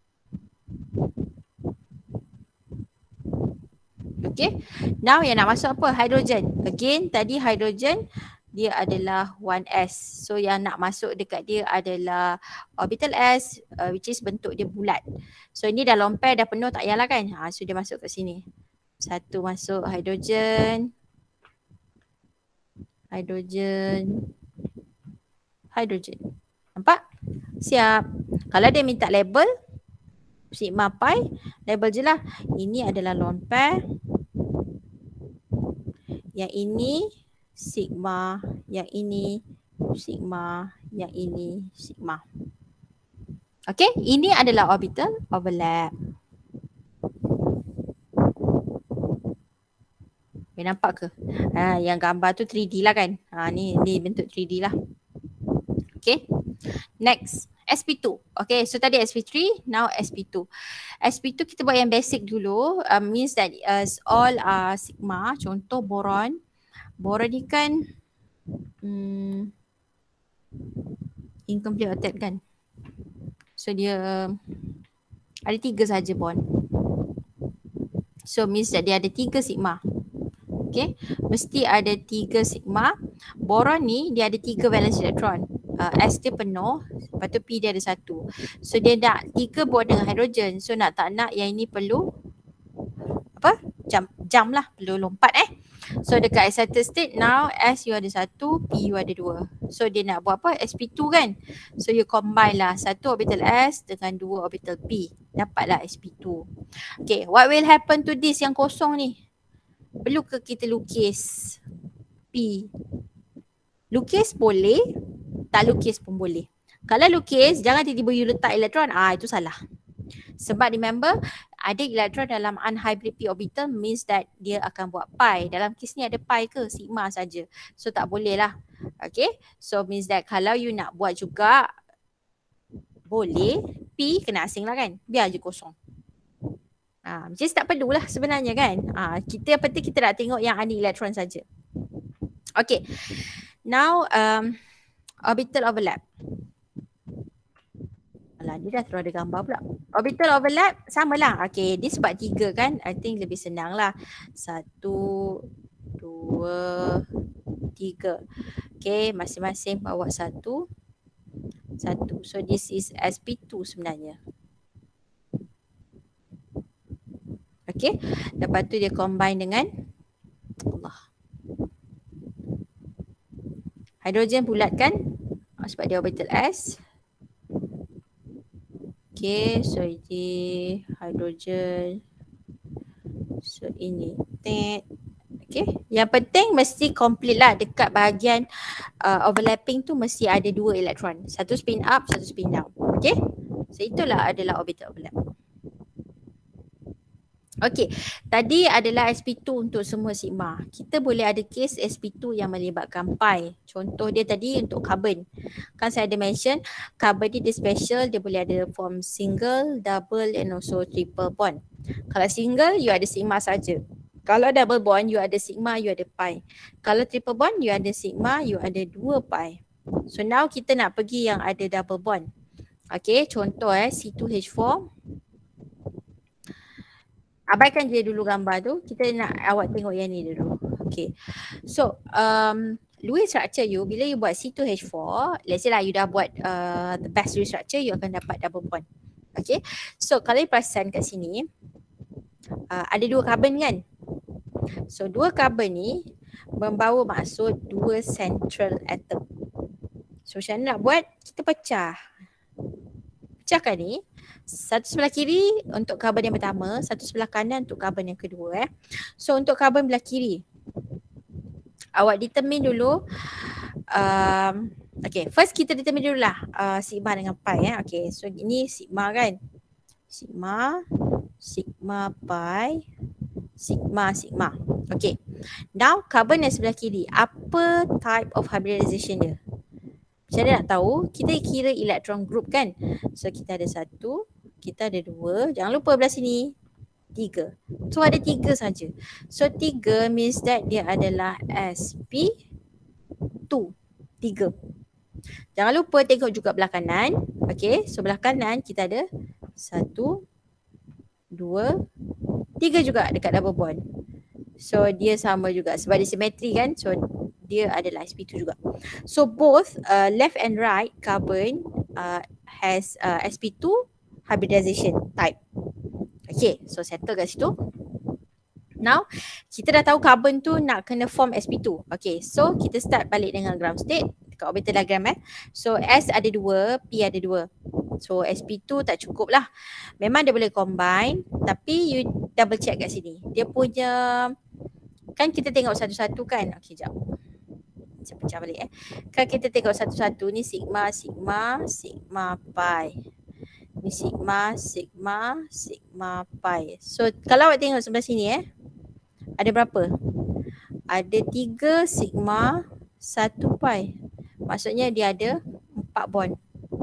Okay. Now yang nak masuk apa? Hydrogen. Again tadi hydrogen dia adalah one S. So yang nak masuk dekat dia adalah orbital S uh, which is bentuk dia bulat. So ini dah lone pair dah penuh tak payahlah kan. Ha, so dia masuk kat sini. Satu masuk hydrogen. Hydrogen. Hydrogen. Nampak? Siap. Kalau dia minta label sigma pi, label je lah. Ini adalah lone pair. Yang ini sigma, yang ini sigma, yang ini sigma. Okay, ini adalah orbital overlap. Okay, nampak ke? Ha, yang gambar tu three D lah kan? Ha, ni, ni bentuk three D lah. Okay, next. S P two. Okay, so tadi S P three, now S P two. S P two kita buat yang basic dulu. Uh, means that uh, all are sigma. Contoh boron. Boron ni kan hmm, incomplete octet kan. So dia uh, ada tiga saja bond. So means that dia ada tiga sigma. Okay, mesti ada tiga sigma. Boron ni dia ada tiga valence electron. Uh, S dia penuh, lepas tu P dia ada satu. So dia nak tiga bond dengan hidrogen. So nak tak nak yang ini perlu apa? Jam, jam lah, perlu lompat eh. So dekat excited state now S you ada satu, P you ada dua. So dia nak buat apa? S P two kan. So you combine lah satu orbital S dengan dua orbital P. Dapatlah S P two. Okay, what will happen to this yang kosong ni? Perlu ke kita lukis P? Lukis boleh, tak lukis pun boleh. Kalau lukis, jangan tiba-tiba you letak elektron. Ah, itu salah. Sebab remember, ada elektron dalam unhybrid p orbital means that dia akan buat pi. Dalam kes ni ada pi ke? Sigma saja. So tak boleh lah. Okay. So means that kalau you nak buat juga, boleh. P kena asing lah kan. Biar je kosong. Ha, just tak perlulah sebenarnya kan. Ha, kita yang penting kita nak tengok yang ada elektron saja. Okay. Now, um, orbital overlap. Alah, dia dah terus ada gambar pula. Orbital overlap sama lah. Okay, dia sebab tiga kan. I think lebih senang lah. Satu, dua, tiga. Okay, masing-masing bawa satu. Satu. So this is S P two sebenarnya. Okay, lepas tu dia combine dengan Allah. Hidrogen bulat kan? Sebab dia orbital S. Okay, so ini hidrogen. So ini tet. Okay, yang penting mesti complete lah dekat bahagian uh, overlapping tu mesti ada dua elektron. Satu spin up, satu spin down. Okay, so itulah adalah orbital overlap. Okay, tadi adalah S P two untuk semua sigma. Kita boleh ada case S P two yang melibatkan pi. Contoh dia tadi untuk carbon. Kan saya ada mention, carbon ni dia special, dia boleh ada form single, double and also triple bond. Kalau single, you ada sigma saja. Kalau double bond, you ada sigma, you ada pi. Kalau triple bond, you ada sigma, you ada dua pi. So now kita nak pergi yang ada double bond. Okay, contoh eh, C two H four. Abaikan je dulu gambar tu. Kita nak awak tengok yang ni dulu. Okay. So, um, Lewis structure you, bila you buat C two H four, let's say lah you dah buat uh, the best Lewis structure, you akan dapat double bond. Okay. So, kalau you perasan kat sini, uh, ada dua carbon kan? So, dua carbon ni membawa maksud dua central atom. So, macam mana nak buat? Kita pecah. Pecahkan ni. Satu sebelah kiri untuk karbon yang pertama, satu sebelah kanan untuk karbon yang kedua eh. So untuk karbon belah kiri, awak determine dulu um, okay, first kita determine dulu lah uh, sigma dengan pi eh. Okay, so ini sigma kan, sigma, sigma pi, sigma, sigma. Okay, now karbon yang sebelah kiri, apa type of hybridization dia? Macam mana nak tahu? Kita kira electron group kan. So kita ada satu, kita ada dua. Jangan lupa belah sini. tiga. So ada tiga saja. So tiga means that dia adalah S P dua. Tiga. Jangan lupa tengok juga belah kanan. Okay, so belah kanan kita ada satu, dua, tiga juga dekat double bond. So dia sama juga sebab dia simetri kan. So dia adalah S P dua juga. So both uh, left and right carbon uh, has uh, S P dua hybridization type. Okay, so settle kat situ. Now, kita dah tahu carbon tu nak kena form S P dua. Okay, so kita start balik dengan ground state dekat orbital diagram eh. So S ada dua, P ada dua. So S P dua tak cukup lah. Memang dia boleh combine, tapi you double check kat sini. Dia punya, kan kita tengok satu-satu kan. Okay, jap. Saya pecah balik eh. Kan kita tengok satu-satu ni sigma, sigma, sigma, pi. Ni sigma, sigma, sigma, pi. So kalau awak tengok sebelah sini eh, ada berapa? Ada tiga sigma, satu pi. Maksudnya dia ada empat bond.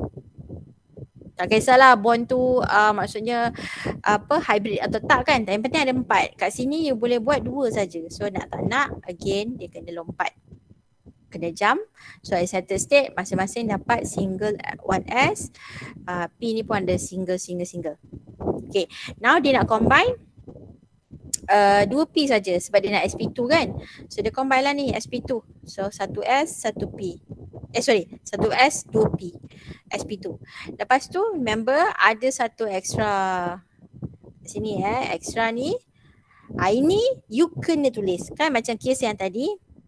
Tak kisahlah bond tu uh, maksudnya apa hybrid atau tak kan. Yang penting ada empat. Kat sini you boleh buat dua saja. So nak tak nak again dia kena lompat. Kena jump. So excited state masing-masing dapat single one S. Uh, P ni pun ada single single single. Okay. Now dia nak combine uh, dua P saja sebab dia nak S P dua kan. So dia combine lah ni S P dua. So satu S, satu P. Eh sorry, satu S, dua P. S P dua. Lepas tu remember ada satu extra sini eh, extra ni. Ah, ini you kena tulis. Kan macam case yang tadi.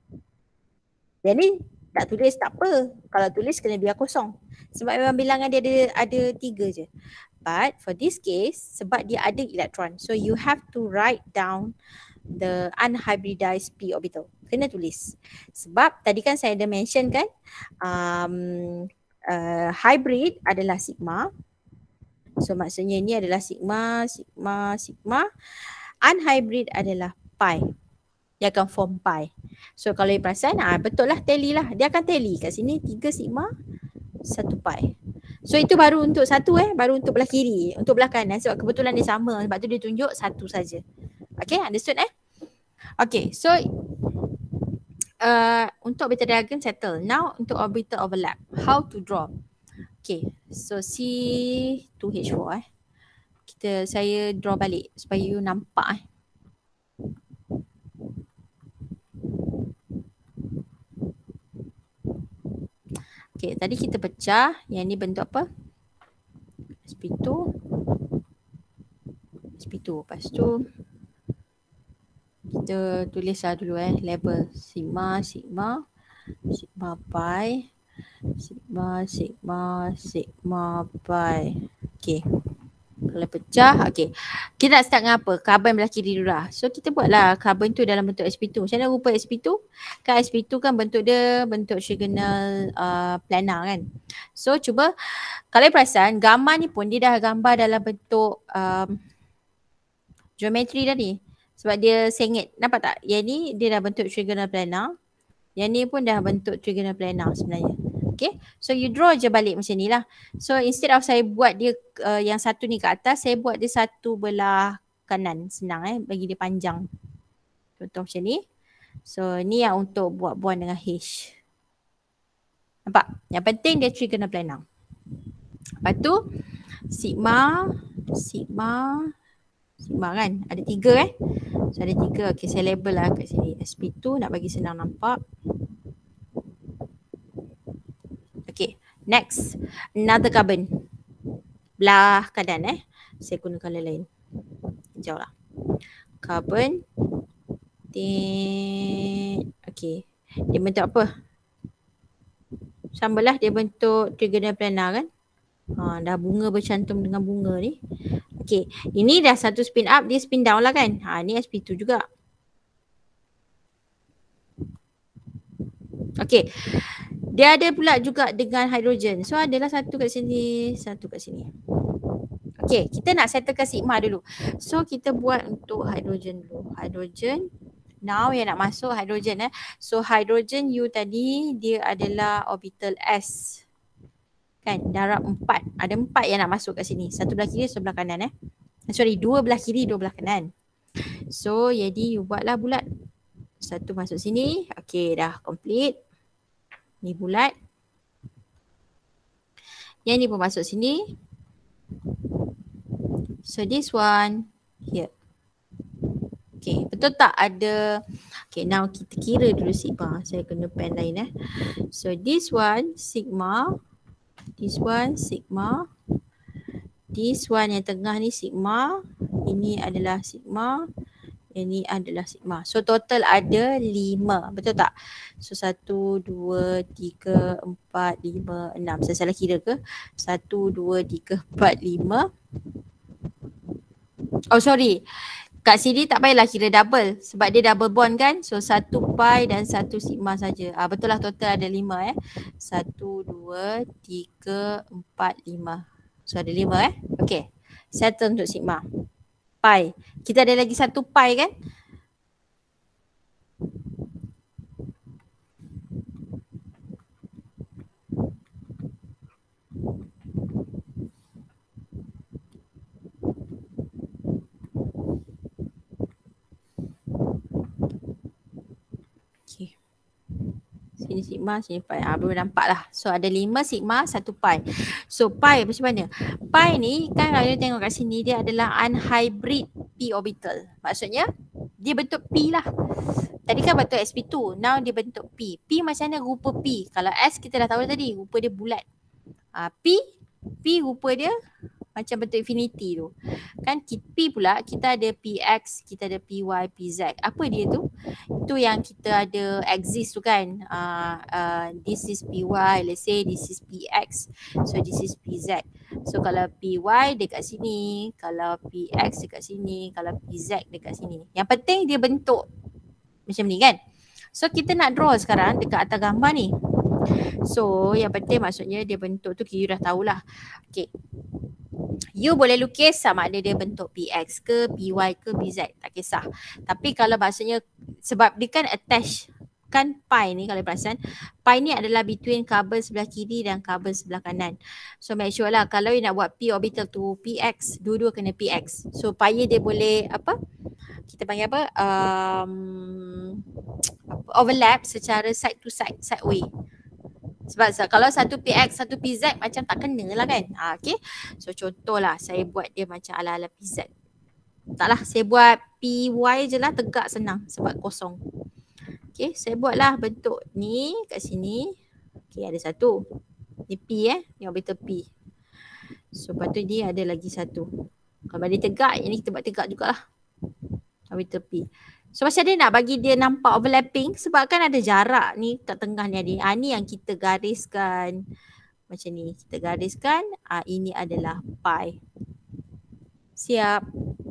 Yang ni tak tulis tak apa. Kalau tulis kena biar kosong. Sebab memang bilangan dia ada ada tiga je. But for this case, sebab dia ada elektron. So you have to write down the unhybridized p orbital. Kena tulis. Sebab tadi kan saya ada mention kan, um, uh, hybrid adalah sigma. So maksudnya ini adalah sigma, sigma, sigma. Unhybrid adalah pi. Dia akan form pi. So kalau you perasan, ah, betul lah tally lah. Dia akan tally kat sini tiga sigma, satu pi. So itu baru untuk satu eh, baru untuk belah kiri. Untuk belah kanan sebab kebetulan dia sama. Sebab tu dia tunjuk satu saja. Okay, understood eh? Okay, so uh, untuk orbital diagram settle. Now untuk orbital overlap. How to draw? Okay, so C two H four eh. Kita, saya draw balik supaya you nampak eh. Okay, tadi kita pecah. Yang ni bentuk apa? S P dua. S P dua. Lepas tu kita tulislah dulu eh. Label sigma, sigma, sigma pi, sigma, sigma, sigma pi. Okay. Kalau pecah, okay. Kita nak start dengan apa? Karbon belah kiri dulu lah. So kita buatlah karbon tu dalam bentuk S P dua. Macam mana rupa S P dua? Kan S P dua kan bentuk dia bentuk trigonal uh, planar kan. So cuba, kalau perasan gambar ni pun dia dah gambar dalam bentuk um, geometri tadi. Sebab dia sengit. Nampak tak? Yang ni dia dah bentuk trigonal planar. Yang ni pun dah bentuk trigonal planar sebenarnya. Okay, so you draw je balik macam ni lah. So instead of saya buat dia uh, yang satu ni ke atas, saya buat dia satu belah kanan. Senang eh, bagi dia panjang. Contoh macam ni. So ni yang untuk buat bond dengan H. Nampak? Yang penting dia trigonal planar. Lepas tu sigma, sigma, sigma kan? Ada tiga eh. So ada tiga. Okay, saya label lah kat sini. S P dua nak bagi senang nampak. Okay, next. Another carbon. Belah kanan eh. Saya guna colour lain. Jauh lah. Carbon. Okay. Dia bentuk apa? Sama lah dia bentuk trigonal planar kan. Ha, dah bunga bercantum dengan bunga ni. Okay. Ini dah satu spin up, dia spin down lah kan. Ha, ni S P dua juga. Okay. Dia ada pula juga dengan hidrogen. So adalah satu kat sini, satu kat sini. Okay, kita nak settlekan sigma dulu. So kita buat untuk hidrogen dulu. Hidrogen. Now yang nak masuk hidrogen eh. So hidrogen U tadi dia adalah orbital S. Kan, darab empat. Ada empat yang nak masuk kat sini. Satu belah kiri, sebelah kanan eh. Sorry, dua belah kiri, dua belah kanan. So jadi you buatlah bulat. Satu masuk sini. Okay, dah complete. Ni bulat. Yang ni pun masuk sini. So this one here. Okay, betul tak ada? Okay, now kita kira dulu sigma. Saya kena pen lain eh. So this one sigma. This one sigma. This one yang tengah ni sigma. Ini adalah sigma. Ini adalah sigma. So total ada lima. Betul tak? So satu, dua, tiga, empat, lima, enam. Saya salah kira ke? Satu, dua, tiga, empat, lima. Oh sorry. Kat sini tak payahlah kira double. Sebab dia double bond kan. So satu pi dan satu sigma saja. Ah, betul lah total ada lima eh. Satu, dua, tiga, empat, lima. So ada lima eh. Okay. Settle untuk sigma. Pi. Kita ada lagi satu pi kan? Okay. Sini sigma, sini pi. Ah, belum nampak lah. So ada lima sigma, satu pi. So pi macam mana? Pi ni kan kalau tengok kat sini dia adalah unhybrid p orbital. Maksudnya dia bentuk P lah. Tadi kan bentuk S P two. Now dia bentuk P. P macam mana rupa P? Kalau S kita dah tahu tadi rupa dia bulat. Ah, P, P rupa dia macam bentuk infinity tu. Kan P pula kita ada P X, kita ada P Y, P Z. Apa dia tu? Itu yang kita ada axis tu kan. Uh, uh, this is P Y, let's say this is P X. So this is P Z. So kalau P Y dekat sini, kalau P X dekat sini, kalau P Z dekat sini. Yang penting dia bentuk macam ni kan. So kita nak draw sekarang dekat atas gambar ni. So yang penting maksudnya dia bentuk tu you dah tahulah. Okay. You boleh lukis sama ada dia bentuk P X ke, P Y ke, P Z. Tak kisah. Tapi kalau maksudnya sebab dia kan attach kan pi ni kalau perasan. Pi ni adalah between carbon sebelah kiri dan carbon sebelah kanan. So make sure lah kalau you nak buat P orbital tu P X, dua-dua kena P X. So pi dia boleh apa? Kita panggil apa? Um, overlap secara side to side, sideway. Sebab kalau satu P X, satu P Z macam tak kena lah kan. Ha, okay. So contohlah saya buat dia macam ala-ala P Z. Taklah saya buat P Y je lah, tegak senang sebab kosong. Okay, saya buatlah bentuk ni kat sini. Okay, ada satu. Ni P eh, ni orbital P. So lepas tu dia ada lagi satu. Kalau dia tegak, ini kita buat tegak jugalah. Orbital P. So macam dia nak bagi dia nampak overlapping sebab kan ada jarak ni kat tengah ni ada. Ah, ni yang kita gariskan. Macam ni. Kita gariskan. Ah, ini adalah pi. Siap.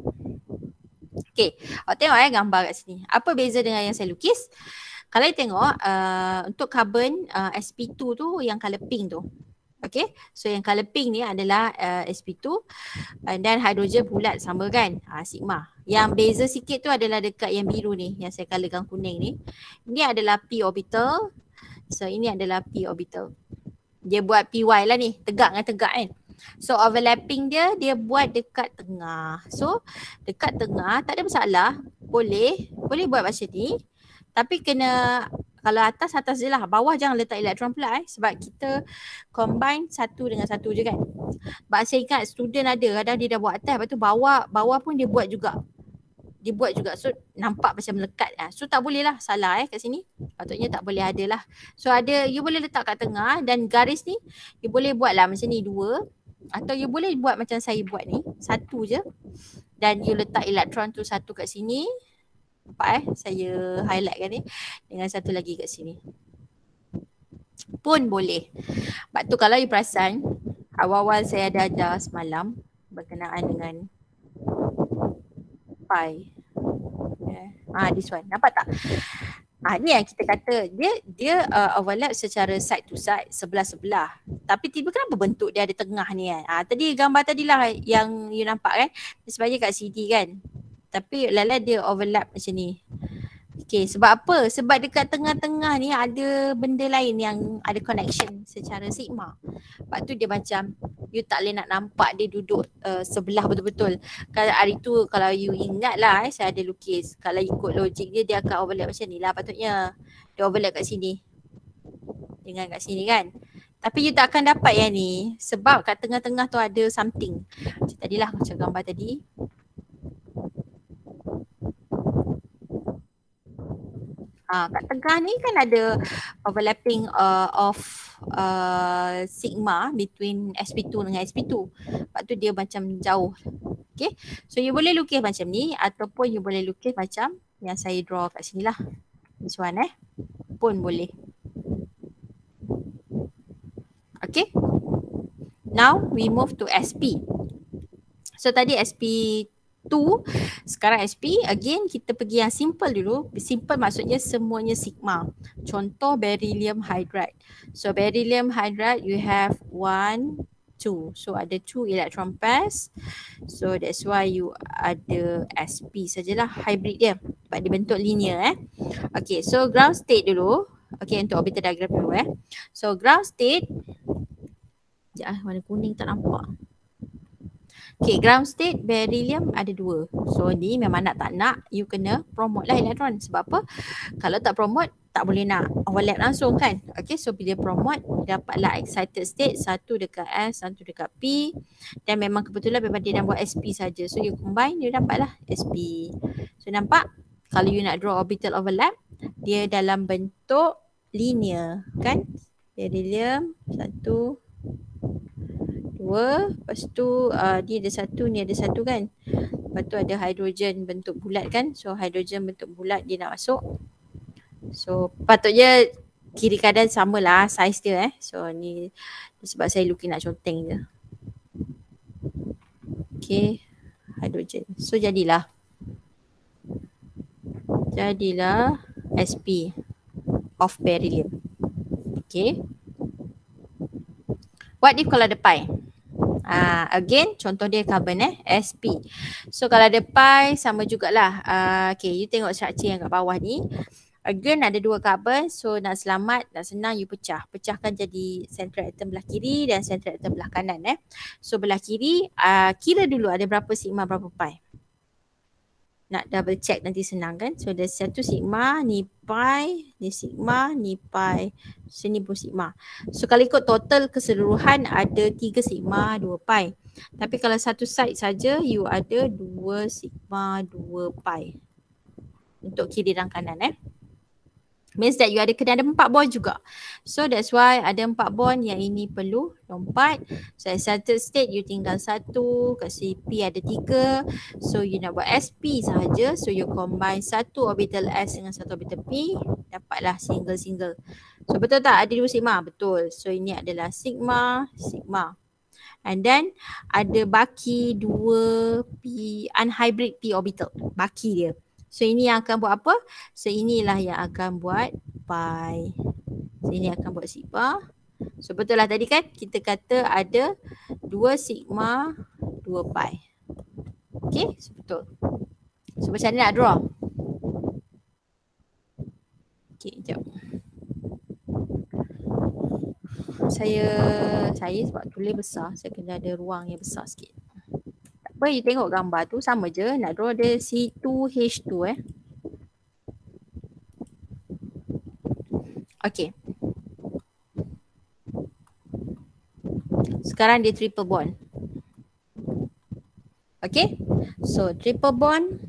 Okay. Awak tengok eh gambar kat sini. Apa beza dengan yang saya lukis? Kalau you tengok uh, untuk carbon uh, S P two tu yang colour pink tu. Okay. So yang colour pink ni adalah uh, S P two. And then hidrogen bulat sama kan. Uh, sigma. Yang beza sikit tu adalah dekat yang biru ni. Yang saya colourkan kuning ni. Ini adalah P orbital. So ini adalah P orbital. Dia buat P Y lah ni. Tegak dengan tegak kan. So overlapping dia, dia buat dekat tengah. So dekat tengah tak ada masalah. Boleh. Boleh buat macam ni. Tapi kena, kalau atas, atas je lah. Bawah jangan letak elektron pula eh. Sebab kita combine satu dengan satu je kan. Sebab saya ingat student ada. Kadang dia dah buat atas. Lepas tu bawah, bawah pun dia buat juga. Dia buat juga. So nampak macam melekat lah. So tak boleh lah. Salah eh kat sini. Patutnya tak boleh ada lah. So ada, you boleh letak kat tengah. Dan garis ni, you boleh buat lah macam ni dua. Atau you boleh buat macam saya buat ni. Satu je. Dan you letak elektron tu satu kat sini. Nampak eh, saya highlight kan ni. Dengan satu lagi kat sini. Pun boleh. Sebab tu kalau you perasan, awal-awal saya ada ajar semalam berkenaan dengan pi. Yeah. Ah, this one. Nampak tak? Ah, ni yang kita kata dia dia uh, overlap secara side to side, sebelah-sebelah. Tapi tiba kenapa bentuk dia ada tengah ni kan? Ah, tadi gambar tadilah yang you nampak kan. Sebenarnya kat C D kan. Tapi lala dia overlap macam ni. Okay, sebab apa? Sebab dekat tengah-tengah ni ada benda lain yang ada connection secara sigma. Sebab tu dia macam you tak boleh nak nampak dia duduk uh, sebelah betul-betul. Kalau hari tu kalau you ingat lah eh, saya ada lukis. Kalau ikut logik dia, dia akan overlap macam ni lah patutnya. Dia overlap kat sini dengan kat sini kan. Tapi you tak akan dapat yang ni sebab kat tengah-tengah tu ada something. Macam tadilah macam gambar tadi. Ha, kat tengah ni kan ada overlapping uh, of uh, sigma between S P two dengan S P two. Lepas tu dia macam jauh. Okay. So you boleh lukis macam ni ataupun you boleh lukis macam yang saya draw kat sini lah. This one eh. Pun boleh. Okay. Now we move to S P. So tadi S P two, sekarang S P, again kita pergi yang simple dulu. Simple maksudnya semuanya sigma. Contoh beryllium hydride. So beryllium hydride you have one, two. So ada two electron pairs. So that's why you ada S P sajalah hybrid dia. Sebab dia bentuk linear eh. Okay, so ground state dulu. Okay, untuk orbital diagram dulu eh. So ground state. Sekejap ah, warna kuning tak nampak. Okay, ground state beryllium ada dua. So ni memang nak tak nak you kena promote lah elektron. Sebab apa? Kalau tak promote tak boleh nak overlap langsung kan. Okay, so bila promote dapatlah excited state, satu dekat S, satu dekat P. Dan memang kebetulan memang dia dah buat S P saja. So you combine, you dapatlah S P. So nampak? Kalau you nak draw orbital overlap, dia dalam bentuk linear kan. Beryllium, satu, dua, lepas tu uh, dia ada satu, ni ada satu kan. Lepas tu ada hidrogen bentuk bulat kan. So hidrogen bentuk bulat dia nak masuk. So patutnya kiri kanan samalah saiz dia eh. So ni sebab saya lukis nak conteng je. Okay, hidrogen. So jadilah. Jadilah S P of beryllium. Okay. What if kalau ada pi? Uh, again, contoh dia carbon eh, S P. So kalau ada pi, sama jugalah. Uh, okay, you tengok structure yang kat bawah ni. Again, ada dua carbon. So nak selamat, nak senang, you pecah. Pecahkan jadi central atom belah kiri dan central atom belah kanan eh. So belah kiri, uh, kira dulu ada berapa sigma, berapa pi. Nak double check nanti senang kan. So ada satu sigma, ni pi, ni sigma, ni pi, sini pun sigma. So kalau ikut total keseluruhan ada tiga sigma, dua pi. Tapi kalau satu side saja you ada dua sigma, dua pi. Untuk kiri dan kanan eh. Means that you ada kena ada empat bond juga. So that's why ada empat bond, yang ini perlu lompat. So excited state you tinggal satu, kat si P ada tiga. So you nak buat S P sahaja. So you combine satu orbital S dengan satu orbital P, dapatlah single-single. So betul tak ada dua sigma? Betul. So ini adalah sigma, sigma. And then ada baki dua P, unhybrid P orbital. Baki dia. So ini yang akan buat apa? So inilah yang akan buat pi. So ini akan buat sigma. So betul lah tadi kan kita kata ada dua sigma, dua pi. Okay, so betul. So macam mana nak draw? Okay, sekejap. Saya, saya sebab tulis besar, saya kena ada ruang yang besar sikit. Apa you tengok gambar tu sama je, nak draw dia C two H two eh. Okay. Sekarang dia triple bond. Okay. So triple bond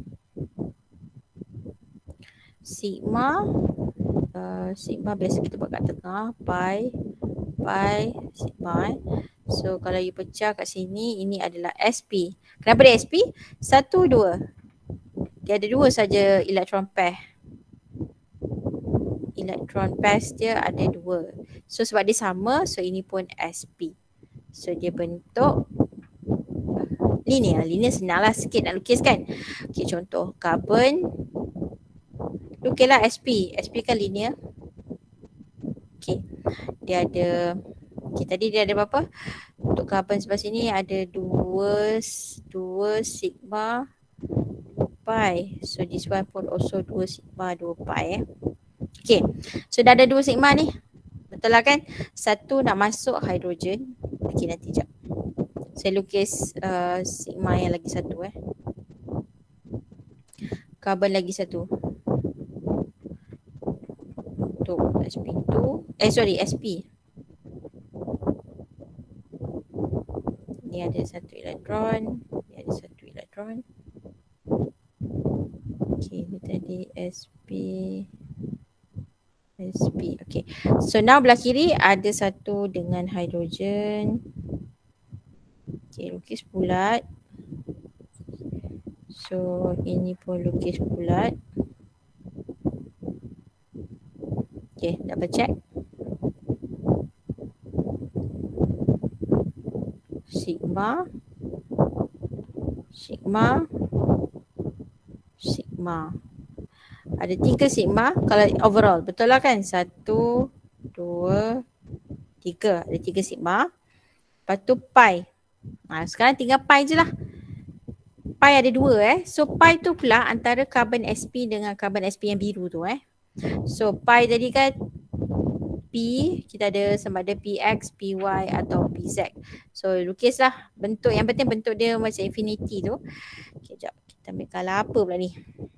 sigma, uh, sigma biasa kita buat kat tengah, pi, pi, sigma eh. So kalau you pecah kat sini, ini adalah S P. Kenapa dia S P? Satu, dua. Dia ada dua saja elektron pair. Elektron pairs dia ada dua. So sebab dia sama, so ini pun S P. So dia bentuk linear. Linear senang lah sikit nak lukis kan. Okay, contoh carbon. Lukislah S P. S P kan linear. Okay. Dia ada, okay, tadi dia ada berapa? Untuk carbon sebelah sini ada dua, dua sigma, dua pi. So this one pun also dua sigma, dua pi eh. Okay. So dah ada dua sigma ni. Betul lah kan? Satu nak masuk hidrogen. Okay, nanti jap. Saya lukis uh, sigma yang lagi satu eh. Carbon lagi satu. Untuk S P dua. Eh sorry, S P. Ni ada satu elektron. Ni ada satu elektron. Okay, ni tadi S P. S P. Okay. So now belah kiri ada satu dengan hidrogen. Okay, lukis bulat. So ini pun lukis bulat. Okay, double check. Sigma. Sigma. Sigma. Ada tiga sigma kalau overall. Betul lah kan? Satu, dua, tiga. Ada tiga sigma. Lepas tu pi. Ha, sekarang tinggal pi je lah. Pi ada dua eh. So pi tu pula antara carbon S P dengan carbon S P yang biru tu eh. So pi tadi kan P, kita ada sama ada P X, P Y atau P Z. So lukislah bentuk, yang penting bentuk dia macam infinity tu. Okay, sekejap. Kita ambil color apa pula ni.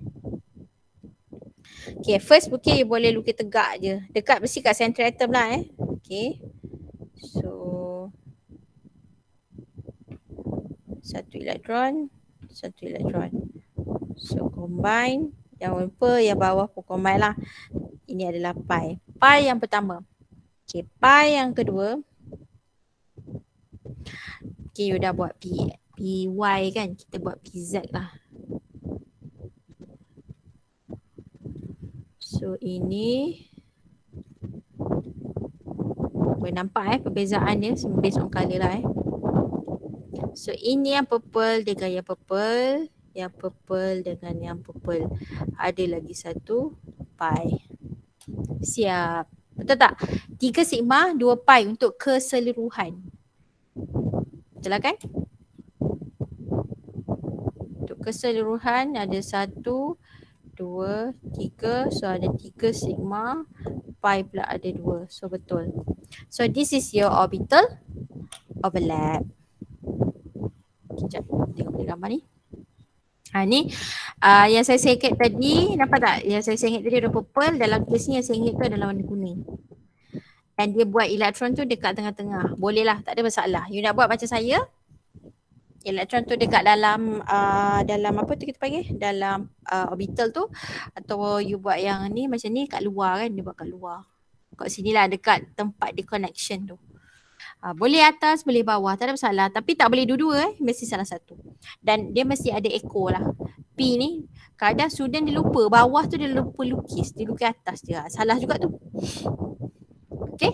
Okay, first bukit you boleh lukis tegak je. Dekat mesti kat central atom lah eh. Okay. So satu elektron, satu elektron. So combine. Yang apa, yang bawah pun combine lah. Ini adalah pi. Pi yang pertama. Okay, pi yang kedua. Okay, you dah buat P, P Y kan. Kita buat P Z lah. So ini boleh nampak eh perbezaan dia based on colour lah eh. So ini yang purple dengan yang purple, yang purple dengan yang purple. Ada lagi satu pi. Siap. Betul tak? Tiga sigma, dua pi untuk keseluruhan. Betul lah kan? Untuk keseluruhan ada satu, dua, tiga. So ada tiga sigma, pi pula ada dua. So betul. So this is your orbital overlap. Sekejap, tengok boleh gambar ni. Ha ni uh, yang saya sengit tadi, nampak tak? Yang saya sengit tadi ada purple, dalam kes ni yang sengit tu adalah warna kuning. Dan dia buat elektron tu dekat tengah-tengah. Boleh lah, tak ada masalah. You nak buat macam saya, elektron tu dekat dalam uh, dalam apa tu kita panggil? Dalam uh, orbital tu. Atau you buat yang ni macam ni kat luar kan, dia buat kat luar. Kat sini lah dekat tempat di connection tu. Uh, boleh atas, boleh bawah, tak ada masalah. Tapi tak boleh dua-dua eh, mesti salah satu. Dan dia mesti ada echo lah. P ni, kadang student dia lupa, bawah tu dia lupa lukis. Dia lukis atas dia. Salah juga tu. Okay.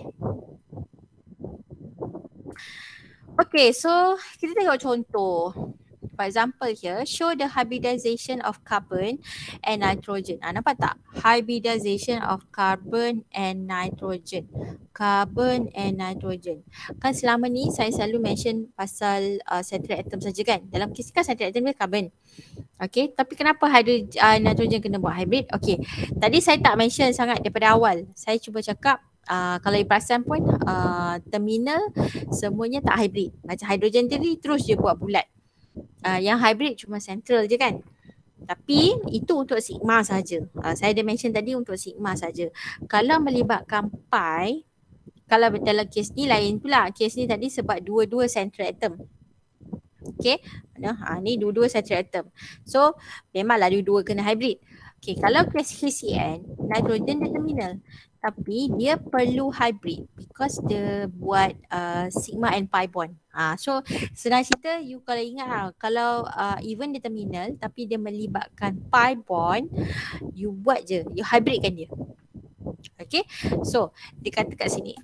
Okay, so kita tengok contoh. For example here, show the hybridization of carbon and nitrogen. Ah, nampak tak? Hybridization of carbon and nitrogen. Carbon and nitrogen. Kan selama ni saya selalu mention pasal uh, central atom saja kan. Dalam kes kan central atom dia carbon. Okay, tapi kenapa hydro, uh, nitrogen kena buat hybrid? Okay, tadi saya tak mention sangat daripada awal. Saya cuba cakap uh, kalau you perasan pun uh, terminal semuanya tak hybrid. Macam hydrogen tadi terus je buat bulat. Uh, yang hybrid cuma central je kan. Tapi itu untuk sigma saja. Uh, saya dah mention tadi untuk sigma saja. Kalau melibatkan pi, kalau dalam kes ni lain pula. Kes ni tadi sebab dua-dua central atom. Okay. Ha, ni dua-dua central atom. So memanglah dua-dua kena hybrid. Okay, kalau kes H C n, nitrogen dia terminal. Tapi dia perlu hybrid because dia buat uh, sigma and pi bond. Ha, so senang cerita, you kalau ingat ha, kalau uh, even dia terminal tapi dia melibatkan pi bond, you buat je, you hybridkan dia. Okay, so dia kata kat sini.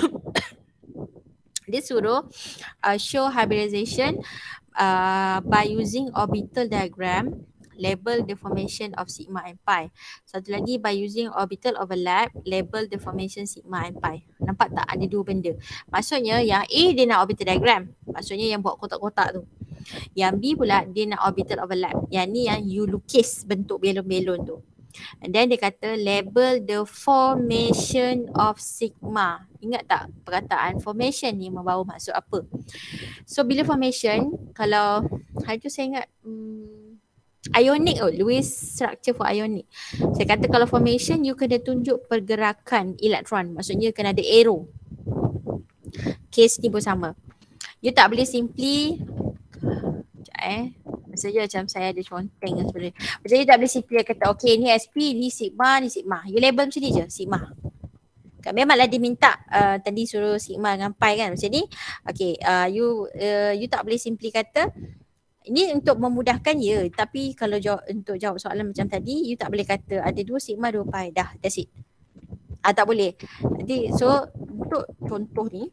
Dia suruh uh, show hybridization uh, by using orbital diagram. Label the formation of sigma and pi. Satu lagi by using orbital overlap, label the formation sigma and pi. Nampak tak ada dua benda. Maksudnya yang A dia nak orbital diagram. Maksudnya yang buat kotak-kotak tu. Yang B pula dia nak orbital overlap. Yang ni yang you lukis bentuk belon-belon tu. And then dia kata label the formation of sigma. Ingat tak perkataan formation ni membawa maksud apa? So bila formation, kalau hari tu saya ingat hmm, ionic oh, Lewis structure for ionic. Saya kata kalau formation you kena tunjuk pergerakan elektron. Maksudnya kena ada arrow. Case ni pun sama. You tak boleh simply sekejap eh. Maksudnya macam saya ada conteng sebenarnya. Macam you tak boleh simply kata okay ni S P, ni sigma, ni sigma. You label macam ni je, sigma. Kan memanglah dia minta uh, tadi suruh sigma dengan pi kan macam ni. Okay, uh, you uh, you tak boleh simply kata ini untuk memudahkan ya, tapi kalau jawab, untuk jawab soalan macam tadi, you tak boleh kata ada dua sigma, dua pi, dah, that's it. Ah, tak boleh. Jadi so untuk contoh ni,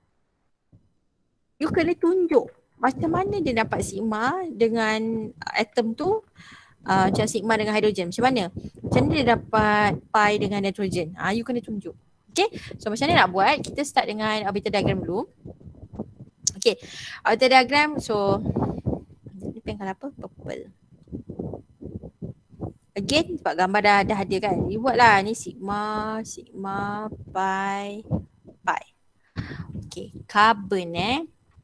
you kena tunjuk macam mana dia dapat sigma dengan atom tu, uh, macam sigma dengan hidrogen. Macam mana? Macam mana dia dapat pi dengan nitrogen? Ah, you kena tunjuk. Okay, so macam mana nak buat? Kita start dengan orbital diagram dulu. Okay, orbital diagram, so ni pen colour apa? Purple. Again, sebab gambar dah, dah ada kan. You buat lah, ni sigma, sigma, pi, pi. Okay, carbon eh.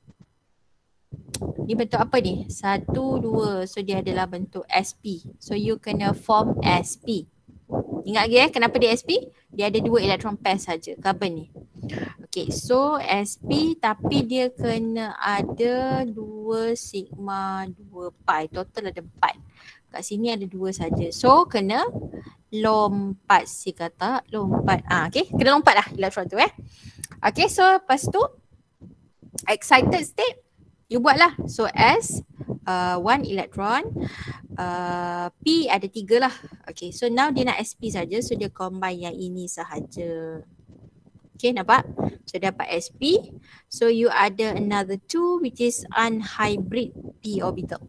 Ni bentuk apa ni? Satu, dua. So dia adalah bentuk S P. So you kena form S P. Ingat lagi eh, kenapa dia S P? Dia ada dua elektron pair saja, carbon ni. Okay, so S P tapi dia kena ada dua sigma, dua pi. Total ada empat. Kat sini ada dua saja. So kena lompat si kata, lompat. Ah, okay, kena lompat lah elektron tu eh. Okay, so lepas tu excited state. You buat lah. So S, uh, one electron, uh, P ada tiga lah. Okay, so now dia nak S P saja. So dia combine yang ini sahaja. Okay, nampak? So dapat S P. So you ada another two which is unhybrid P orbital.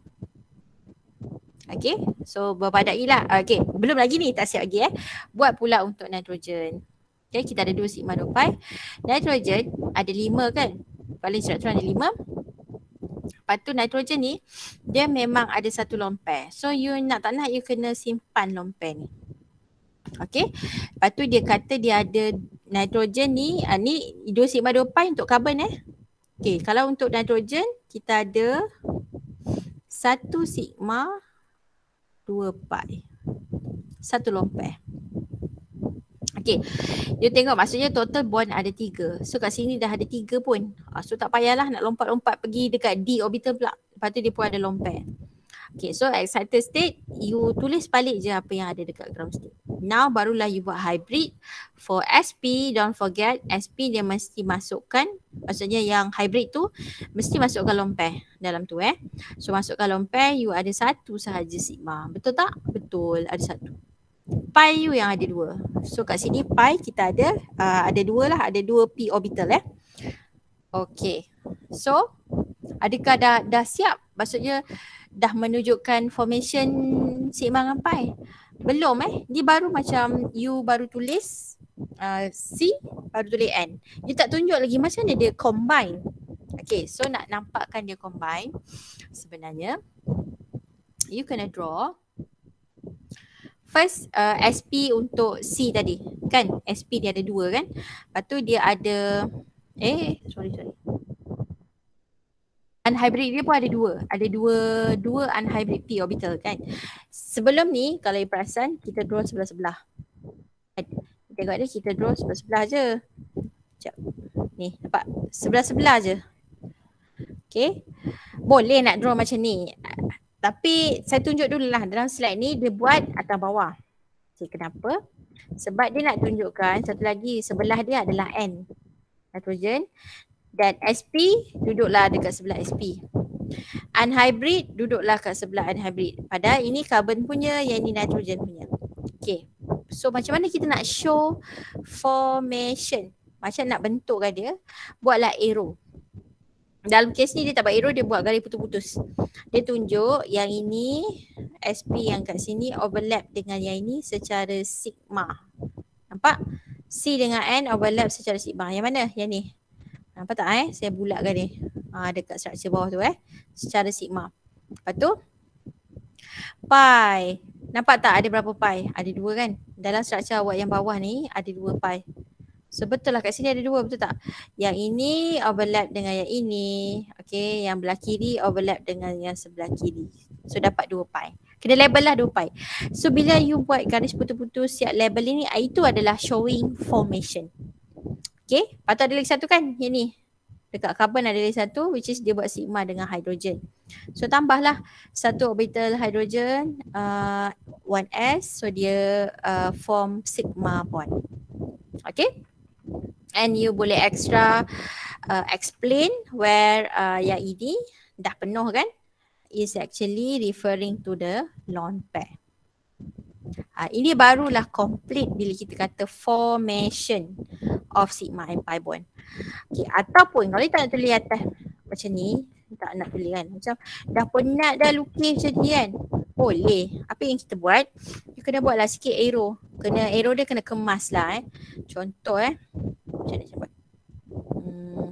Okay, so berpadai lah. Okay, belum lagi ni, tak siap lagi eh. Buat pula untuk nitrogen. Okay, kita ada dua sigma, dua pi. Nitrogen ada lima kan? Paling struktur ada lima. Lepas tu nitrogen ni dia memang ada satu lone pair. So you nak tak nak you kena simpan lone pair ni. Okay. Lepas tu dia kata dia ada nitrogen ni, uh, ni dua sigma dua pi untuk carbon eh. Okay, kalau untuk nitrogen kita ada satu sigma dua pi. Satu lone pair. Okay, you tengok maksudnya total bond ada tiga. So kat sini dah ada tiga pun. Uh, so tak payahlah nak lompat-lompat pergi dekat D orbital pula. Lepas tu dia pun ada lone pair. Okay, so excited state, you tulis balik je apa yang ada dekat ground state. Now barulah you buat hybrid. For S P, don't forget S P dia mesti masukkan, maksudnya yang hybrid tu mesti masukkan lone pair dalam tu eh. So masukkan lone pair, you ada satu sahaja sigma. Betul tak? Betul, ada satu. Pi you yang ada dua. So kat sini pi kita ada uh, ada dua lah, ada dua P orbital eh. Okay. So adakah dah dah siap? Maksudnya dah menunjukkan formation sigma dengan pi? Belum eh. Dia baru macam you baru tulis uh, C, baru tulis N. You tak tunjuk lagi macam mana dia combine. Okay, so nak nampakkan dia combine, sebenarnya you kena draw first uh, S P untuk C tadi kan. S P dia ada dua kan. Lepas tu dia ada eh sorry sorry. Unhybrid dia pun ada dua. Ada dua dua unhybrid P orbital kan. Sebelum ni kalau you perasan kita draw sebelah-sebelah. Tengok dia kita draw sebelah-sebelah je. Sekejap. Ni nampak sebelah-sebelah je. Okay. Boleh nak draw macam ni. Tapi saya tunjuk dulu lah dalam slide ni dia buat atas bawah. Okay, kenapa? Sebab dia nak tunjukkan satu lagi sebelah dia adalah N. Nitrogen. Dan S P duduklah dekat sebelah S P. Unhybrid duduklah kat sebelah unhybrid. Padahal ini carbon punya, yang ini nitrogen punya. Okay. So macam mana kita nak show formation? Macam nak bentukkan dia, buatlah arrow. Dalam kes ni dia tak buat arrow, dia buat garis putus-putus. Dia tunjuk yang ini S P yang kat sini overlap dengan yang ini secara sigma. Nampak? C dengan N overlap secara sigma. Yang mana? Yang ni. Nampak tak eh? Saya bulatkan ni. Ha, dekat struktur bawah tu eh. Secara sigma. Lepas tu pi. Nampak tak ada berapa pi? Ada dua kan? Dalam struktur awak yang bawah ni ada dua pi. So betul lah kat sini ada dua, betul tak? Yang ini overlap dengan yang ini. Okay, yang belah kiri overlap dengan yang sebelah kiri. So dapat dua pi. Kena label lah dua pi. So bila you buat garis putus-putus siap label ini, itu adalah showing formation. Okay, patut ada lagi satu kan? Yang ni. Dekat carbon ada lagi satu, which is dia buat sigma dengan hydrogen. So tambahlah satu orbital hydrogen uh, one s. So dia uh, form sigma bond. Okay. And you boleh extra uh, explain where uh, yang ini dah penuh kan, is actually referring to the lone pair. Uh, ini barulah complete bila kita kata formation of sigma and pi bond. Okay, ataupun kalau tak nak tulis atas macam ni, tak nak tulis kan, macam dah penat dah lukis macam ni kan, boleh. Apa yang kita buat, you kena buatlah sikit arrow. Kena arrow dia kena kemas lah eh. Contoh eh, macam ni saya buat. Hmm.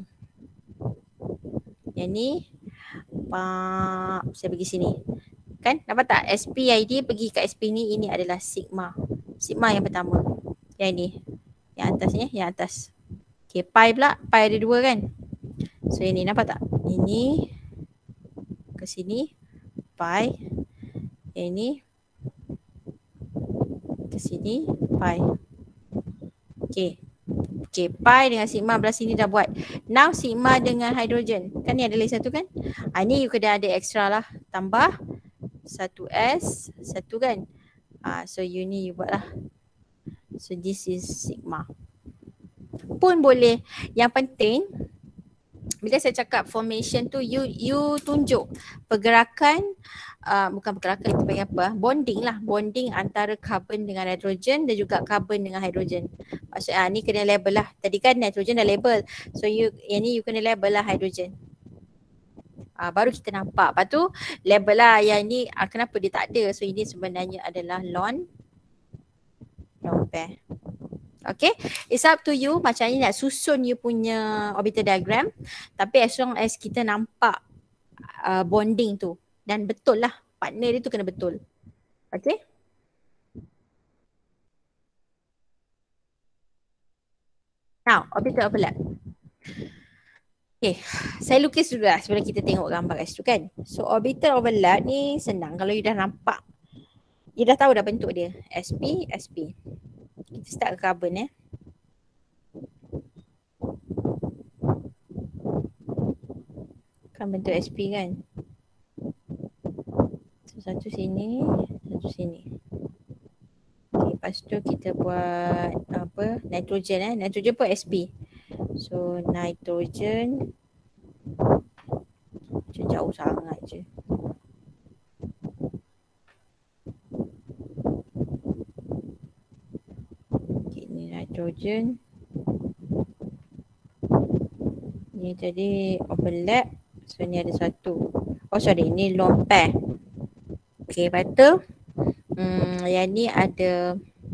Yang ni, pak, saya pergi sini. Kan, nampak tak? S P I D pergi kat S P ni, ini adalah sigma. Sigma yang pertama. Yang ni. Yang atas ni, yang atas. Okay, pi pula. Pi ada dua kan? So ini nampak tak? Ini ke sini. Pi. Yang ni ke sini. Pi. Okay. Okay, pi dengan sigma belah sini dah buat. Now sigma dengan hydrogen. Kan ni ada lagi satu kan? Ha, ni you kena ada extra lah. Tambah satu S, satu kan? Ha, so you ni you buat lah. So this is sigma. Pun boleh. Yang penting, bila saya cakap formation tu, you you tunjuk pergerakan, uh, bukan pergerakan, kita panggil apa? Bonding lah. Bonding antara carbon dengan nitrogen dan juga carbon dengan hydrogen. Maksudnya ah, ni kena label lah. Tadi kan nitrogen dah label. So you, yang ni you kena label lah hydrogen. Ah, baru kita nampak. Lepas tu label lah yang ni, ah, kenapa dia tak ada. So ini sebenarnya adalah lone lone pair. Okay, it's up to you macam ni nak susun you punya orbital diagram. Tapi as long as kita nampak uh, bonding tu, dan betul lah, partner dia tu kena betul. Okay. Now, orbital overlap. Okay, saya lukis dulu lah sebelum kita tengok gambar kat situ kan. So orbital overlap ni senang kalau you dah nampak. You dah tahu dah bentuk dia. S P, S P. Kita start ke carbon eh. Kan bentuk S P kan. So satu sini, satu sini. Okay, lepas tu kita buat apa, nitrogen eh. Nitrogen pun S P. So nitrogen macam jauh sangat je. Okay, ni nitrogen. Ni tadi overlap. So ni ada satu. Oh sorry, ni lone pair. Okay, lepas tu hmm, yang ni ada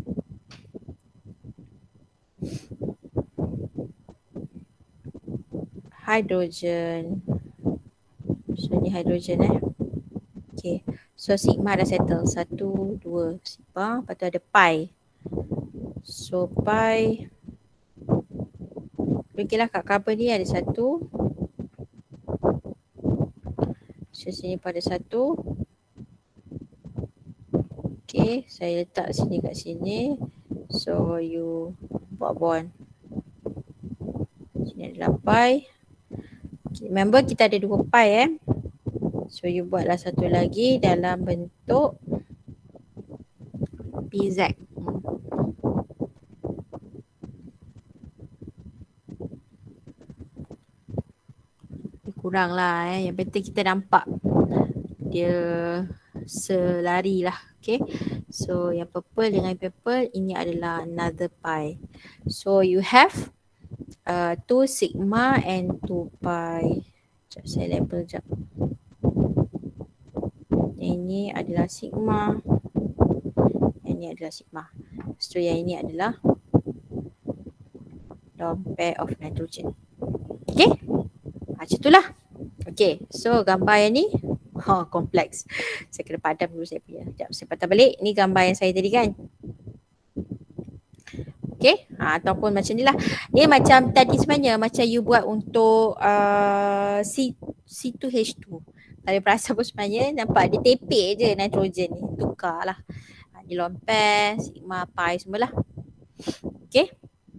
hydrogen. So ni hydrogen eh. Okay. So sigma dah settle. Satu, dua sigma. Lepas tu ada pi. So pi. Pergilah kat carbon ni ada satu. So sini pada satu. Okay. Saya letak sini kat sini. So you buat bond. Sini adalah pi. Remember kita ada dua pi eh. So you buatlah satu lagi dalam bentuk P Z. Kurang lah eh. Yang penting kita nampak dia selari lah. Okay. So yang purple dengan purple ini adalah another pi. So you have Uh, two sigma and two pi. Sekejap saya label sekejap. Ini adalah sigma. Ini adalah sigma. So yang ini adalah lone pair of nitrogen. Okay. Macam itulah. Okay. So gambar yang ni Ha, kompleks. Saya kena padam dulu saya punya. Sekejap, saya patah balik. Ni gambar yang saya tadi kan. Okay, ha, ataupun macam ni lah. Ni macam tadi sebenarnya macam you buat untuk uh, C, C two H two. Kalau perasan pun sebenarnya nampak dia tepek je nitrogen ni. Tukar lah. Ha, ni lone pair, sigma, pi semua lah. Okay.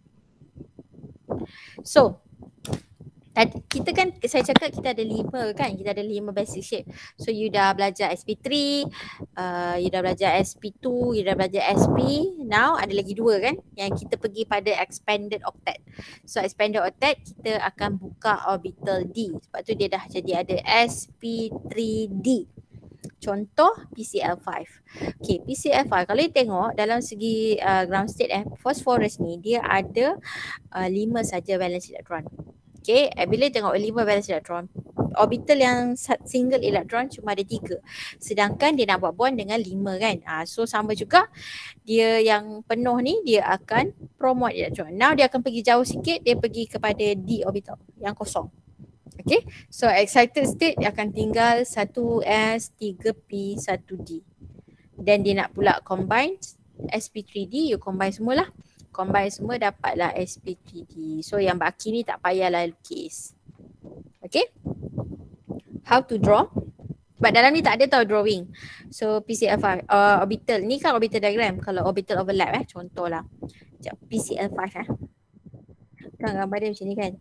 So, kita kan, saya cakap kita ada lima kan, kita ada lima basic shape. So you dah belajar S P three, uh, you dah belajar S P two, you dah belajar S P. Now ada lagi dua kan, yang kita pergi pada expanded octet. So expanded octet kita akan buka orbital D. Sebab tu dia dah jadi ada S P three D. Contoh P C L five. Okay, P C L five kalau you tengok dalam segi uh, ground state eh, phosphorus ni dia ada uh, lima saja valence electron. Okay, bila tengok lima valence electron, orbital yang single electron cuma ada tiga. Sedangkan dia nak buat bond dengan lima kan. Ha, so sama juga dia yang penuh ni dia akan promote electron. Now dia akan pergi jauh sikit, dia pergi kepada D orbital yang kosong. Okay, so excited state dia akan tinggal satu S, tiga P, satu D. Dan dia nak pula combine S P three D, you combine semualah. Combine semua dapatlah S P three D. So yang baki ni tak payahlah lukis. Okay. How to draw? Sebab dalam ni tak ada tau drawing. So P C L five uh, orbital. Ni kan orbital diagram. Kalau orbital overlap eh. Contohlah. Sekejap. P C L five eh. Kan gambar dia macam ni kan.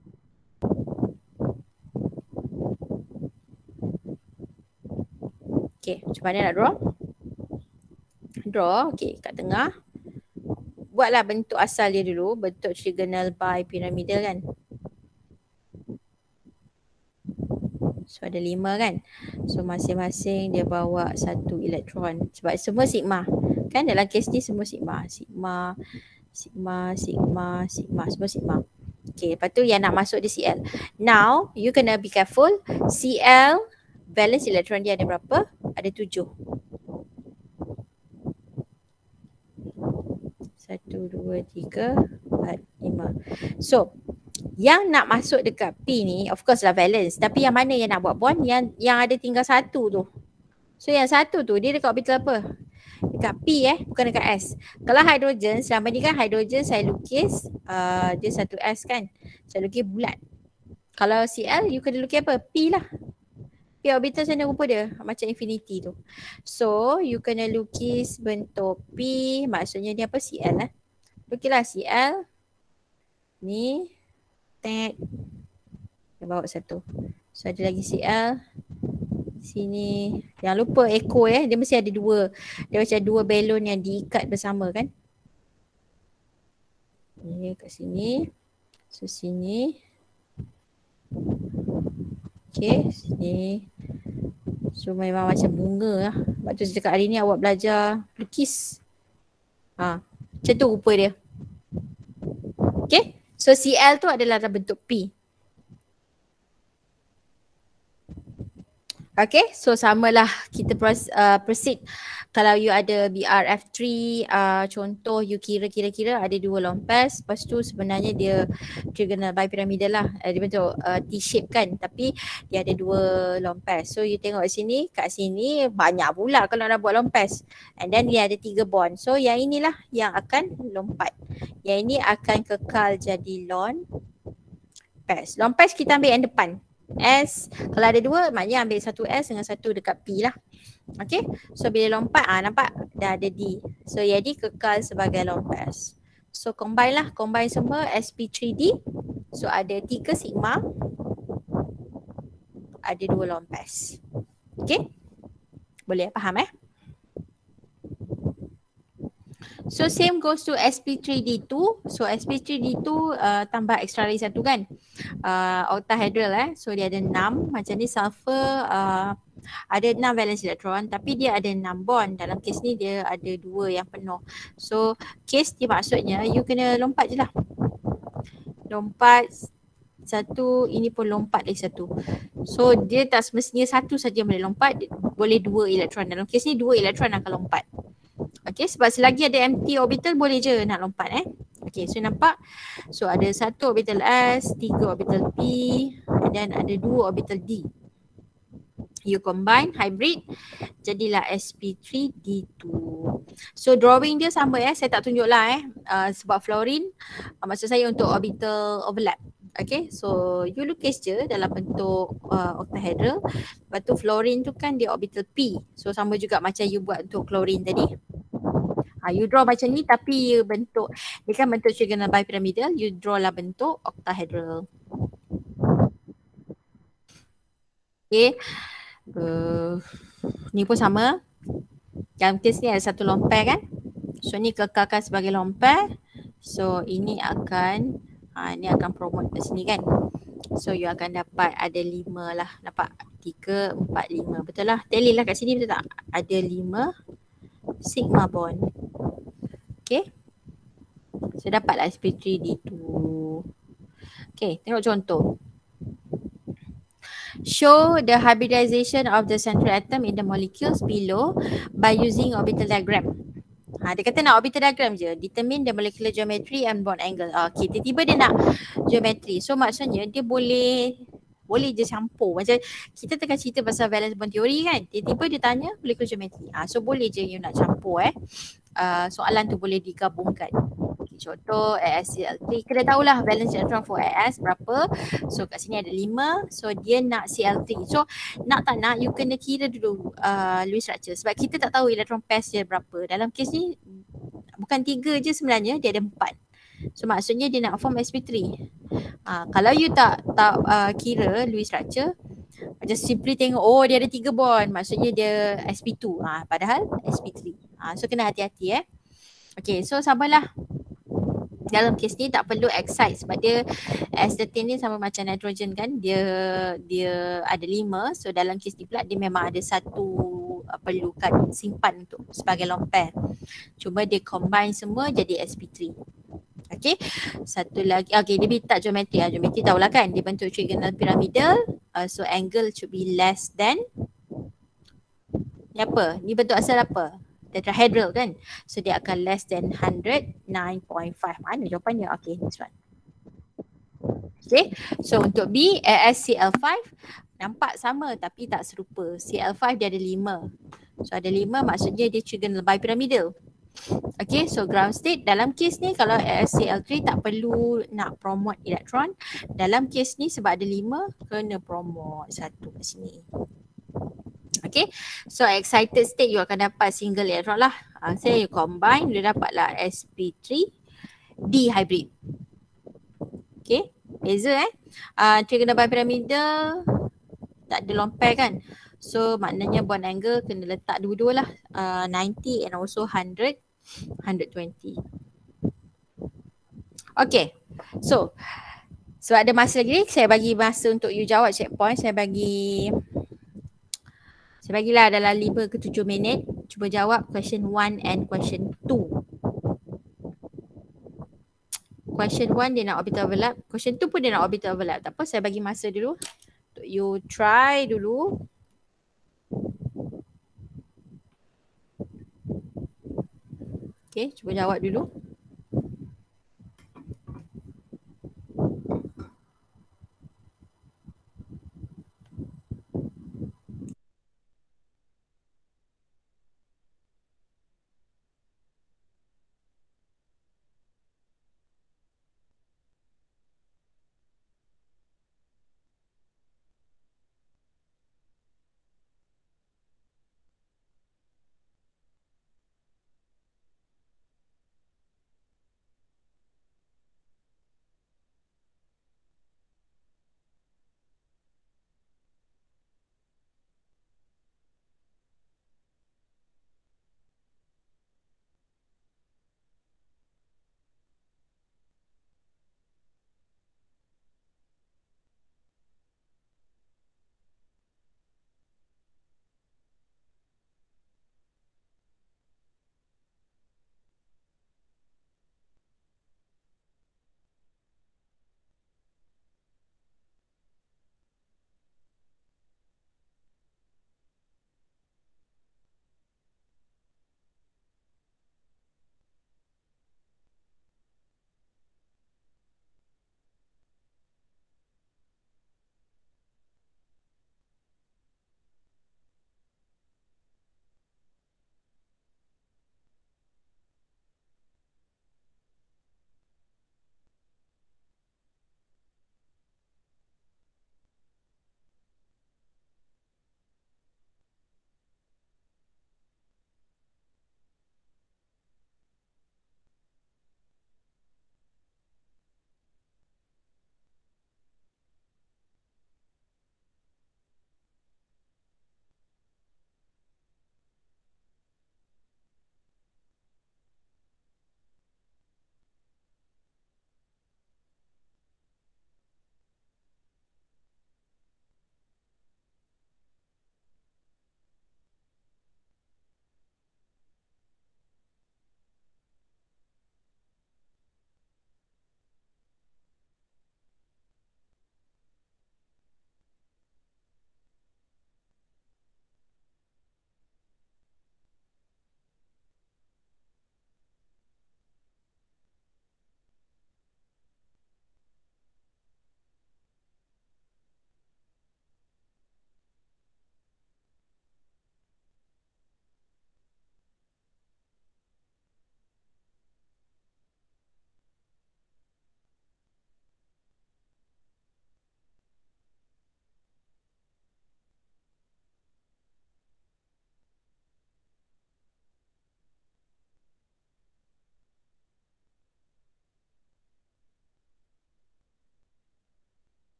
Okay. Macam mana nak draw? Draw. Okay. Kat tengah. Buatlah bentuk asal dia dulu, bentuk trigonal bipyramidal kan. So ada lima kan. So masing-masing dia bawa satu elektron. Sebab semua sigma. Kan dalam kes ni semua sigma. Sigma, sigma, sigma, sigma. Semua sigma. Okay, lepas tu yang nak masuk dia C L. Now, you kena be careful. C L, valence elektron dia ada berapa? Ada tujuh. Satu, dua, tiga, empat, lima. So, yang nak masuk dekat P ni, of course lah valence. Tapi yang mana yang nak buat bond? Yang yang ada tinggal satu tu. So, yang satu tu, dia dekat orbital apa? Dekat P eh, bukan dekat S. Kalau hidrogen, selama ni kan hidrogen saya lukis, uh, dia satu S kan. Saya lukis bulat. Kalau C L, you kena lukis apa? P lah. P orbital sana rupa dia macam infinity tu. So you kena lukis bentuk P, maksudnya dia apa? C L eh. Lukislah C L. Ni tet. Dia bawa satu. So ada lagi C L. Sini. Jangan lupa echo eh. Dia mesti ada dua. Dia macam dua balon yang diikat bersama kan. Ni kat sini. So sini. Okay, sini. So memang macam bunga lah. Sebab tu sejak hari ni awak belajar lukis. Ha, macam tu rupa dia. Okay, so C L tu adalah dalam bentuk P. Okay, so samalah kita uh, proceed. Kalau you ada B R F three, uh, contoh you kira-kira-kira ada dua lone pairs. Lepas tu sebenarnya dia trigonal bipyramidal lah. Uh, dia bentuk uh, T-shape kan. Tapi dia ada dua lone pairs. So you tengok sini, kat sini banyak pula kalau nak buat lone pairs. And then dia ada tiga bond. So yang inilah yang akan lompat. Yang ini akan kekal jadi lone pairs. Lone pairs kita ambil yang depan. S, kalau ada dua maknanya ambil satu S dengan satu dekat P lah. Okay, so bila lompat ah nampak dah ada D. So jadi kekal sebagai lone pairs. So combine lah, combine semua S P three D. So ada tiga sigma, ada dua lone pairs. Okay, boleh faham eh? So same goes to S P three D two. So S P three D two uh, tambah extra lagi satu kan. Uh, octahedral eh. So dia ada enam. Macam ni sulfur uh, ada enam valence elektron. Tapi dia ada enam bond. Dalam kes ni dia ada dua yang penuh. So kes dia maksudnya you kena lompat je lah. Lompat satu. Ini pun lompat lagi satu. So dia tak semestinya satu saja boleh lompat. Boleh dua elektron. Dalam kes ni dua elektron akan lompat. Okay, sebab selagi ada empty orbital boleh je nak lompat eh. Okay, so nampak. So ada satu orbital S, tiga orbital P dan ada dua orbital D. You combine hybrid, jadilah S P three D two. So drawing dia sama ya, saya tak tunjuk lah eh. Uh, sebab fluorine, uh, maksud saya untuk orbital overlap. Okay, so you lukis je dalam bentuk uh, octahedral. Lepas tu fluorine tu kan dia orbital P. So sama juga macam you buat untuk chlorine tadi. Uh, you draw macam ni tapi you bentuk, dia kan bentuk trigonal bipyramidal, you draw lah bentuk octahedral. Okay. Uh, ni pun sama. Dalam kes ni ada satu lone pair kan. So ni kekalkan sebagai lone pair. So ini akan ha, ni akan promote ke sini kan. So you akan dapat ada lima lah. Nampak? Tiga, empat, lima. Betul lah. Tally lah kat sini betul tak? Ada lima sigma bond. Okay. So dapatlah S P three D two. Okay. Tengok contoh. Show the hybridization of the central atom in the molecules below by using orbital diagram. Ha, dia kata nak orbital diagram je. Determine the molecular geometry and bond angle. Okay, tiba-tiba dia nak geometry. So maksudnya dia boleh boleh je campur. Macam kita tengah cerita pasal valence bond theory kan. Tiba-tiba dia tanya molecular geometry. Ha, so boleh je you nak campur eh. Uh, soalan tu boleh digabungkan. Contoh A S C L three, kena tahulah valence electron for A S berapa. So kat sini ada lima. So dia nak C L three. So nak tak nak you kena kira dulu uh, Lewis structure. Sebab kita tak tahu electron pairs dia berapa. Dalam kes ni bukan tiga je sebenarnya, dia ada empat. So maksudnya dia nak form S P three. uh, Kalau you tak tak uh, kira Lewis structure, macam simply tengok oh dia ada tiga bond, maksudnya dia S P two. uh, Padahal S P three. uh, So kena hati-hati eh. Okay, so sabarlah. Dalam kes ni tak perlu excite sebab dia astatine ni sama macam nitrogen kan, dia dia ada lima. So dalam kes ni pula dia memang ada satu uh, perlukan simpan untuk sebagai lone pair. Cuma dia combine semua jadi S P three. Okay, satu lagi. Okay, dia minta geometri. Ah, geometri tahulah kan, dia bentuk trigonal pyramidal. Uh, so angle should be less than, ni apa? Ni bentuk asal apa? Tetrahedral kan. So dia akan less than one hundred nine point five. Mana jawapannya? Okay, this one. Okay, so untuk B, A S C L five nampak sama tapi tak serupa. C L five dia ada lima. So ada lima maksudnya dia trigonal bipyramidal. Okay, so ground state dalam kes ni kalau A S C L three tak perlu nak promote elektron. Dalam kes ni sebab ada lima, kena promote satu kat sini. Okay, so excited state you akan dapat single electron lah. Uh, so you combine, dia dapatlah S P three D hybrid. Okay, beza eh. Uh, trigonal bipyramidal tak ada lone pair kan. So maknanya bond angle kena letak dua-dua lah. Uh, ninety and also one hundred, one twenty. Okay, so sebab ada masa lagi, saya bagi masa untuk you jawab checkpoint. Saya bagi Saya bagilah dalam lima ke tujuh minit. Cuba jawab question one and question two. Question one dia nak orbital overlap. Question two pun dia nak orbital overlap. Tak apa, saya bagi masa dulu. Untuk you try dulu. Okay, cuba jawab dulu.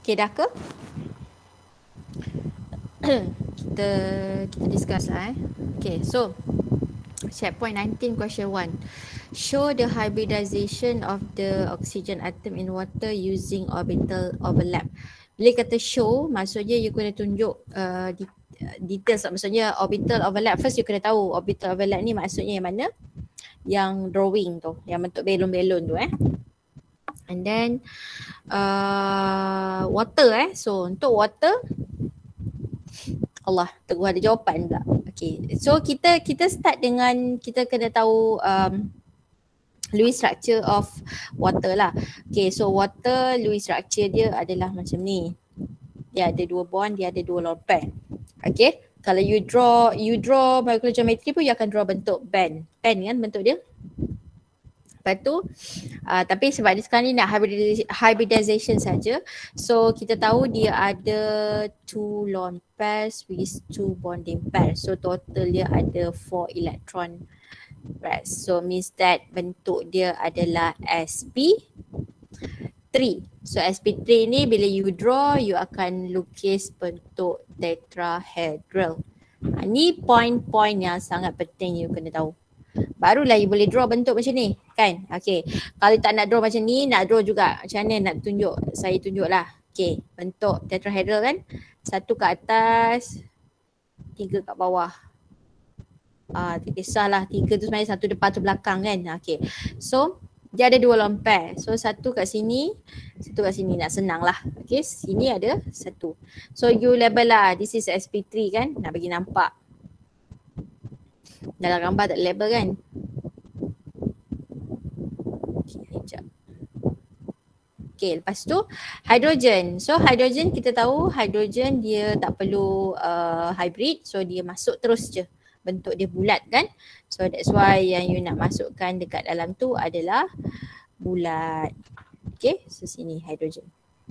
Okay, dah ke? kita kita discuss lah eh. Okay, so checkpoint nineteen question one. Show the hybridization of the oxygen atom in water using orbital overlap. Bila kata show, maksudnya you kena tunjuk uh, details, maksudnya orbital overlap. First you kena tahu orbital overlap ni maksudnya yang mana? Yang drawing tu, yang bentuk belon-belon tu eh. And then uh, water eh. So untuk water, Allah, Teguh ada jawapan pula. Okay, so kita kita start dengan kita kena tahu um, Lewis structure of water lah. Okay, so water Lewis structure dia adalah macam ni. Dia ada dua bond, dia ada dua lone pair. Okay, kalau you draw you draw molecular geometry pun you akan draw bentuk band. Band kan bentuk dia. Lepas tu, uh, tapi sebab dia sekarang ni nak hybridization, hybridization saja. So kita tahu dia ada two lone pairs with two bonding pairs. So total dia ada four electron pairs. So means that bentuk dia adalah S P three. So S P three ni bila you draw, you akan lukis bentuk tetrahedral. Ha, ni point-point yang sangat penting you kena tahu. Barulah you boleh draw bentuk macam ni kan. Okay, kalau tak nak draw macam ni, nak draw juga macam mana nak tunjuk, saya tunjuk lah. Okay, bentuk tetrahedral kan, satu kat atas, tiga kat bawah. Ah, tak kisahlah, tiga tu sebenarnya satu depan tu belakang kan. Okay, so dia ada dua lone pair. So satu kat sini, satu kat sini, nak senang lah. Okay, sini ada satu. So you label lah, this is S P three kan, nak bagi nampak. Dalam gambar tak label kan. Okay, sekejap. Okay, lepas tu hydrogen. So hydrogen kita tahu hydrogen dia tak perlu uh, hybrid. So dia masuk terus je. Bentuk dia bulat kan. So that's why yang you nak masukkan dekat dalam tu adalah bulat. Okay, so sini hydrogen.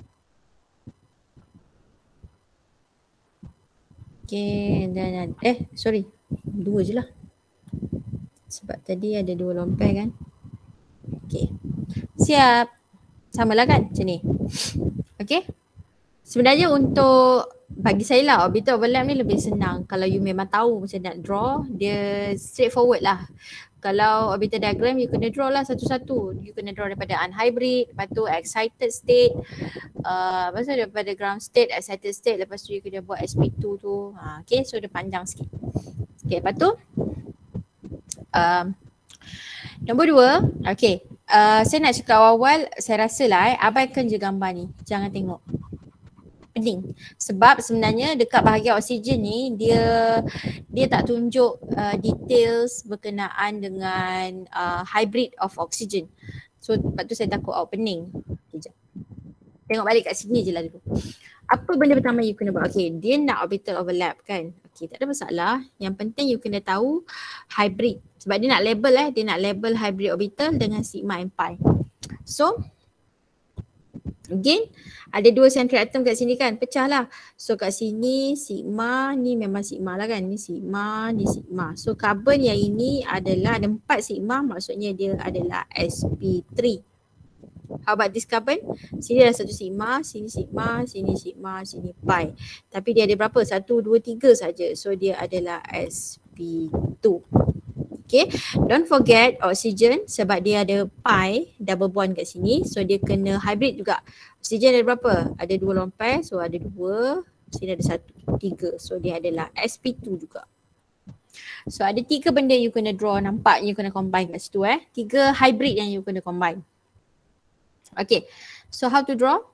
Okay, dan eh sorry. Dua je lah. Sebab tadi ada dua lone pair kan. Okay. Siap. Samalah kan macam ni. Okay. Sebenarnya untuk bagi saya lah orbital overlap ni lebih senang. Kalau you memang tahu macam nak draw, dia straightforward lah. Kalau orbital diagram you kena draw lah satu-satu. You kena draw daripada unhybrid, lepas tu excited state, uh, lepas tu daripada ground state, excited state, lepas tu you kena buat S P two tu. Ha, okay, so dia panjang sikit. Okay, lepas tu um, nombor dua, okay. Uh, saya nak cakap awal-awal, saya rasa lah eh, abaikan je gambar ni. Jangan tengok. Pening. Sebab sebenarnya dekat bahagian oksigen ni, dia dia tak tunjuk uh, details berkenaan dengan uh, hybrid of oxygen. So lepas tu saya takut awak pening. Sekejap. Tengok balik kat sini je lah dulu. Apa benda pertama you kena buat? Okay, dia nak orbital overlap kan. Okay, tak ada masalah. Yang penting you kena tahu hybrid. Sebab dia nak label eh, dia nak label hybrid orbital dengan sigma and pi. So, again, ada dua central atom kat sini kan, pecah lah. So kat sini sigma, ni memang sigma lah kan. Ni sigma, ni sigma. So carbon yang ini adalah ada empat sigma, maksudnya dia adalah S P three. How about this carbon? Sini ada satu sigma, sini sigma, sini sigma, sini pi. Tapi dia ada berapa? Satu, dua, tiga saja. So dia adalah S P two. Okay, don't forget oxygen sebab dia ada pi, double bond kat sini. So dia kena hybrid juga. Oxygen ada berapa? Ada dua lone pair, so ada dua. Sini ada satu, tiga. So dia adalah S P two juga. So ada tiga benda you kena draw, nampak you kena combine kat situ eh. Tiga hybrid yang you kena combine. Okay, so how to draw?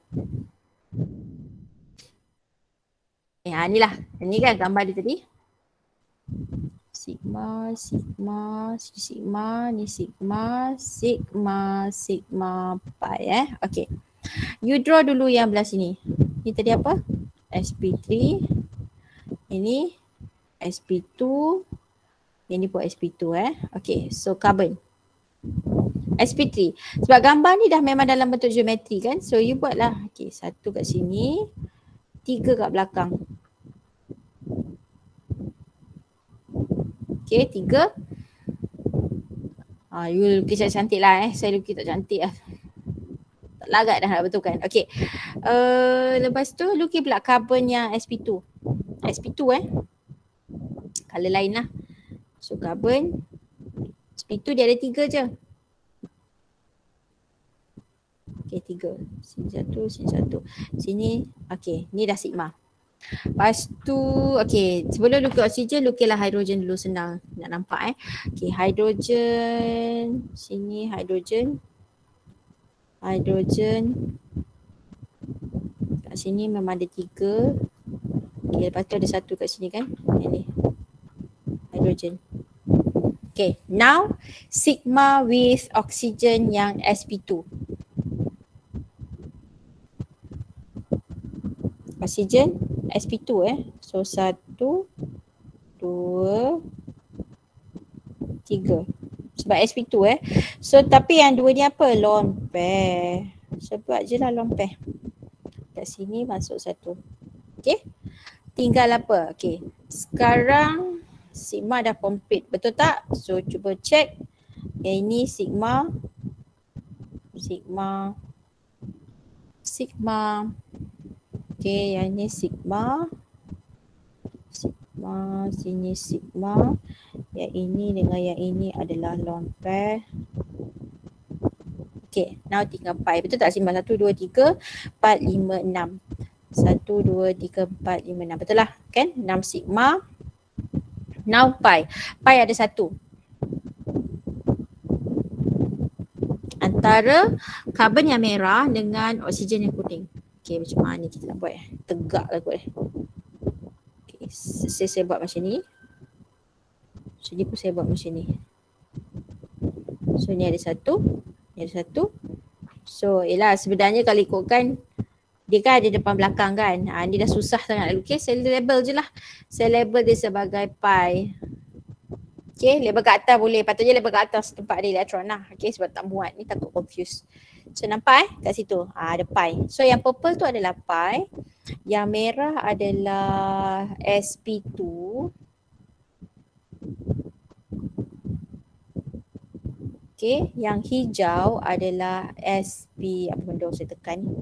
Eh, ha, ni lah. Ini kan gambar dia tadi. Sigma, sigma, sigma, ni sigma, sigma, sigma, pi eh. Okay. You draw dulu yang belah sini. Ni tadi apa? S P three. Ini S P two. Ini pun S P two eh. Okay, so carbon. S P three. Sebab gambar ni dah memang dalam bentuk geometri kan. So you buatlah. Okay, satu kat sini. Tiga kat belakang. Okay, tiga. Ah, you lukis cantik lah eh. Saya lukis tak cantik lah. Tak lagat dah nak betulkan. Okay. Uh, lepas tu lukis pula carbon yang S P two. S P two eh. Color lain lah. So carbon S P two dia ada tiga je. Okay, tiga. Sini satu, sini satu. Sini, okay. Ni dah sigma. Lepas tu, okay. Sebelum lukis oksigen, lukislah hidrogen dulu, senang nak nampak eh. Okay, hidrogen. Sini hidrogen. Hidrogen. Kat sini memang ada tiga. Okay, lepas tu ada satu kat sini kan. Ini. Hidrogen. Okay, now sigma with oxygen yang S P two. Oksigen S P two eh. So satu, dua, tiga. Sebab S P two eh. So tapi yang dua ni apa? Lone pair. Sebab je lah lone pair. Kat sini masuk satu. Okay. Tinggal apa? Okay. Sekarang sigma dah complete. Betul tak? So cuba check. Yang ini sigma. Sigma. Sigma. Okay, yang ni sigma. Sigma, sini sigma. Yang ini dengan yang ini adalah lone pair. Okay, now tinggal pi. Betul tak sigma? satu, dua, tiga, empat, lima, enam. satu, dua, tiga, empat, lima, enam. Betul lah kan? enam sigma. Now pi. Pi ada satu. Antara karbon yang merah dengan oksigen yang kuning. Okay, macam mana kita nak buat eh? Tegak lah kot eh. Okay, saya, saya buat macam ni. Sini pun saya buat macam ni. So ni ada satu. Ni ada satu. So yelah sebenarnya kalau ikutkan dia kan ada depan belakang kan. Ha, ni dah susah sangat nak lukis. Saya label je lah. Saya label dia sebagai pi. Okay, label kat atas boleh. Patutnya label kat atas tempat ada elektron lah. Okay, sebab tak muat. Ni takut confuse. So nampak eh kat situ ha, ada pi. So yang purple tu adalah pi. Yang merah adalah S P two. Okay, yang hijau adalah S P. Apa benda saya tekan ni?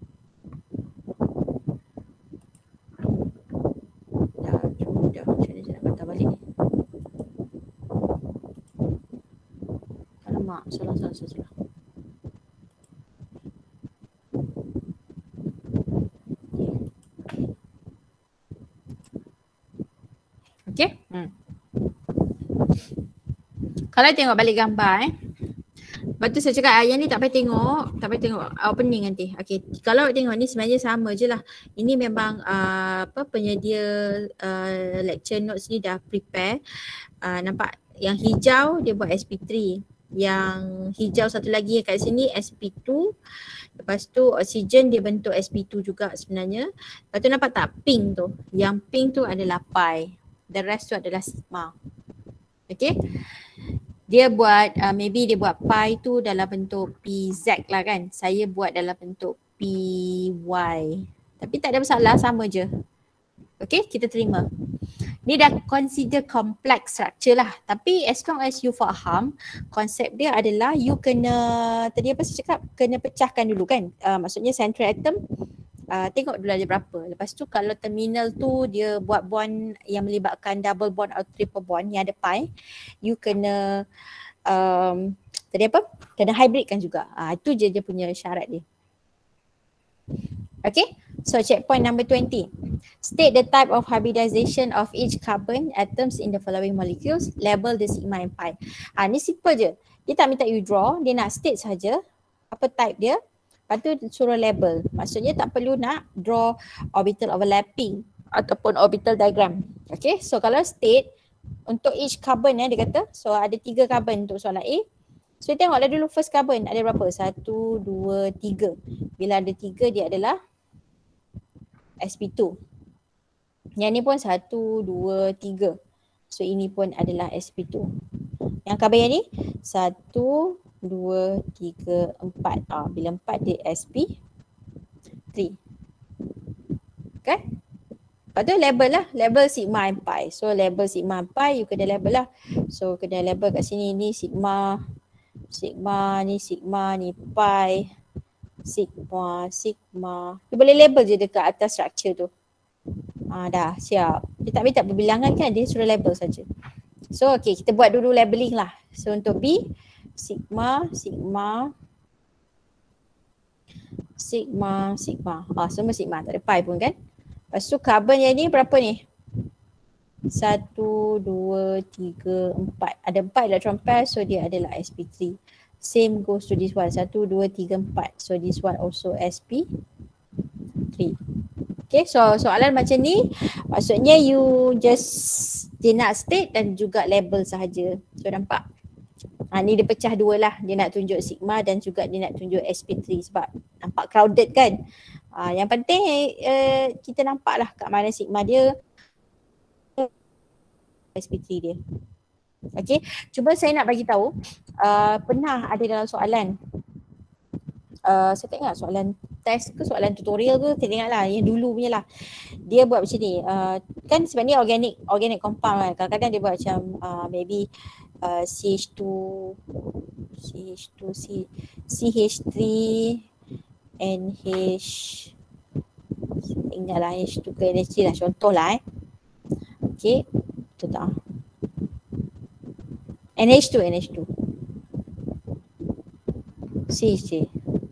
Dah, cuma dah. Macam mana saya nak patah balik ni? Alamak, salah, salah, salah, salah. Okay. Hmm. Kalau tengok balik gambar eh. Lepas tu saya cakap ah, yang ni tak payah tengok. Tak payah tengok opening nanti. Okay. Kalau tengok ni sebenarnya sama je lah. Ini memang uh, apa penyedia uh, lecture notes ni dah prepare. Uh, nampak yang hijau dia buat S P three. Yang hijau satu lagi kat sini S P two. Lepas tu oksigen dia bentuk S P two juga sebenarnya. Lepas tu nampak tak pink tu. Yang pink tu adalah pi. The rest tu adalah sigma. Okay. Dia buat, uh, maybe dia buat pi tu dalam bentuk P Z lah kan. Saya buat dalam bentuk P Y. Tapi tak ada masalah, sama je. Okay, kita terima. Ni dah consider complex structure lah. Tapi as long as you faham, konsep dia adalah you kena, tadi apa saya cakap, kena pecahkan dulu kan. Uh, maksudnya central atom, uh, tengok dulu ada berapa. Lepas tu kalau terminal tu dia buat bond yang melibatkan double bond atau triple bond yang ada pi, you kena um, tadi apa? Kena hybridkan juga. Uh, itu je dia punya syarat dia. Okay, so checkpoint number twenty. State the type of hybridization of each carbon atoms in the following molecules. Label the sigma and pi. Ah, ni simple je. Dia tak minta you draw, dia nak state saja apa type dia. Lepas tu suruh label. Maksudnya tak perlu nak draw orbital overlapping ataupun orbital diagram. Okay, so kalau state untuk each carbon eh, dia kata, so ada tiga carbon untuk soalan A. So tengoklah dulu first carbon ada berapa? Satu, dua, tiga. Bila ada tiga dia adalah S P two. Yang ni pun satu, dua, tiga. So ini pun adalah S P two. Yang carbon yang ni satu, dua, tiga, empat. Ah, bila empat dia S P three. Okay? Lepas tu label lah. Label sigma and pi. So label sigma and pi you kena label lah. So kena label kat sini ni sigma. Sigma ni sigma ni pi. sigma, sigma. Dia boleh label je dekat atas structure tu. Ah, dah siap. Dia tak minta perbilangan kan, dia suruh label saja. So okay, kita buat dulu labeling lah. So untuk B, sigma, sigma, sigma, sigma. Ah, semua sigma, tak ada pi pun kan. Lepas tu carbon yang ni berapa ni? Satu, dua, tiga, empat. Ada empat electron pair, so dia adalah S P three. Same goes to this one. Satu, dua, tiga, empat. So this one also S P three. Okay, so soalan macam ni, maksudnya you just dia nak state dan juga label sahaja. So nampak? Ha, ni dia pecah dua lah. Dia nak tunjuk sigma dan juga dia nak tunjuk S P three sebab nampak crowded kan. Ha, yang penting uh, kita nampak lah kat mana sigma dia, S P three dia. Okay, cuba saya nak bagi tahu uh, pernah ada dalam soalan, uh, saya tak ingat soalan test ke soalan tutorial ke, saya ingat lah yang dulu punya lah. Dia buat macam ni, uh, kan sebenarnya organic organic compound kan, kadang-kadang dia buat macam uh, maybe uh, C H two, C H two, C, CH3, NH, saya ingat lah H two ke N H three lah, contoh lah eh. Okay, betul tak? N H two, N H two, C H three,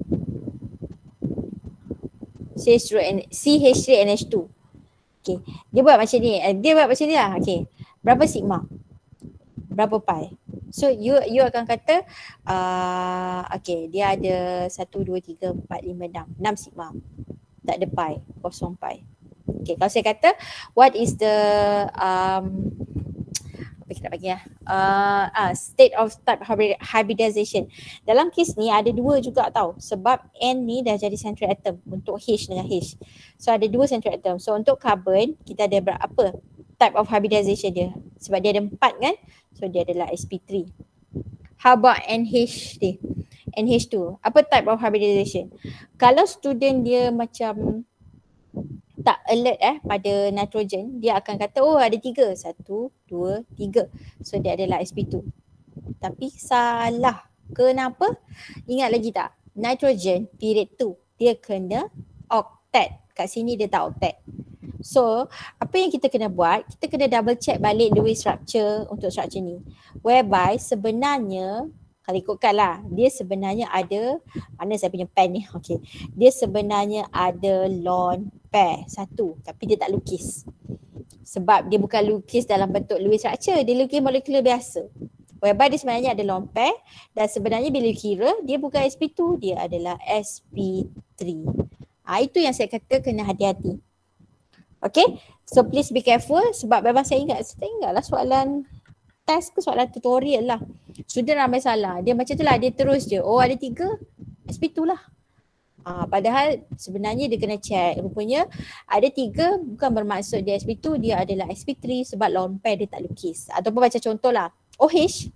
C H three, N H two. Okay, dia buat macam ni, dia buat macam ni lah. Okay, berapa sigma? Berapa pi? So you you akan kata, uh, okay, dia ada satu, dua, tiga, empat, lima, enam. enam sigma. Tak ada pi, kosong pi. Okay, kalau saya kata, what is the, um, apa kita nak bagi lah, uh, uh, state of type hybridization. Dalam kes ni ada dua juga tau, sebab N ni dah jadi central atom untuk H dengan H. So ada dua central atom. So untuk carbon, kita ada berapa type of hybridization dia? Sebab dia ada empat kan, so dia adalah S P three. How about N H ni? N H two, apa type of hybridization? Kalau student dia macam tak alert eh pada nitrogen, dia akan kata oh ada tiga, satu, dua, tiga. So dia adalah S P two. Tapi salah. Kenapa? Ingat lagi tak? Nitrogen period two, dia kena octet. Kat sini dia tak octet. So apa yang kita kena buat, kita kena double check balik Lewis structure untuk structure ni. Whereby sebenarnya, kalau ikutkan lah, dia sebenarnya ada, mana saya punya pen ni, okay. Dia sebenarnya ada lone pair satu, tapi dia tak lukis. Sebab dia bukan lukis dalam bentuk Lewis structure, dia lukis molekul biasa. Whereby dia sebenarnya ada lone pair dan sebenarnya bila kira, dia bukan S P two, dia adalah S P three. Ha, itu yang saya kata kena hati-hati. Okay, so please be careful sebab memang saya ingat, saya ingat lah soalan test ke soalan tutorial lah. Student ramai salah. Dia macam tu lah, dia terus je. Oh ada tiga, S P two lah. Ah, padahal sebenarnya dia kena check. Rupanya ada tiga bukan bermaksud dia S P two, dia adalah S P three sebab lone pair dia tak lukis. Ataupun macam contoh lah, OH.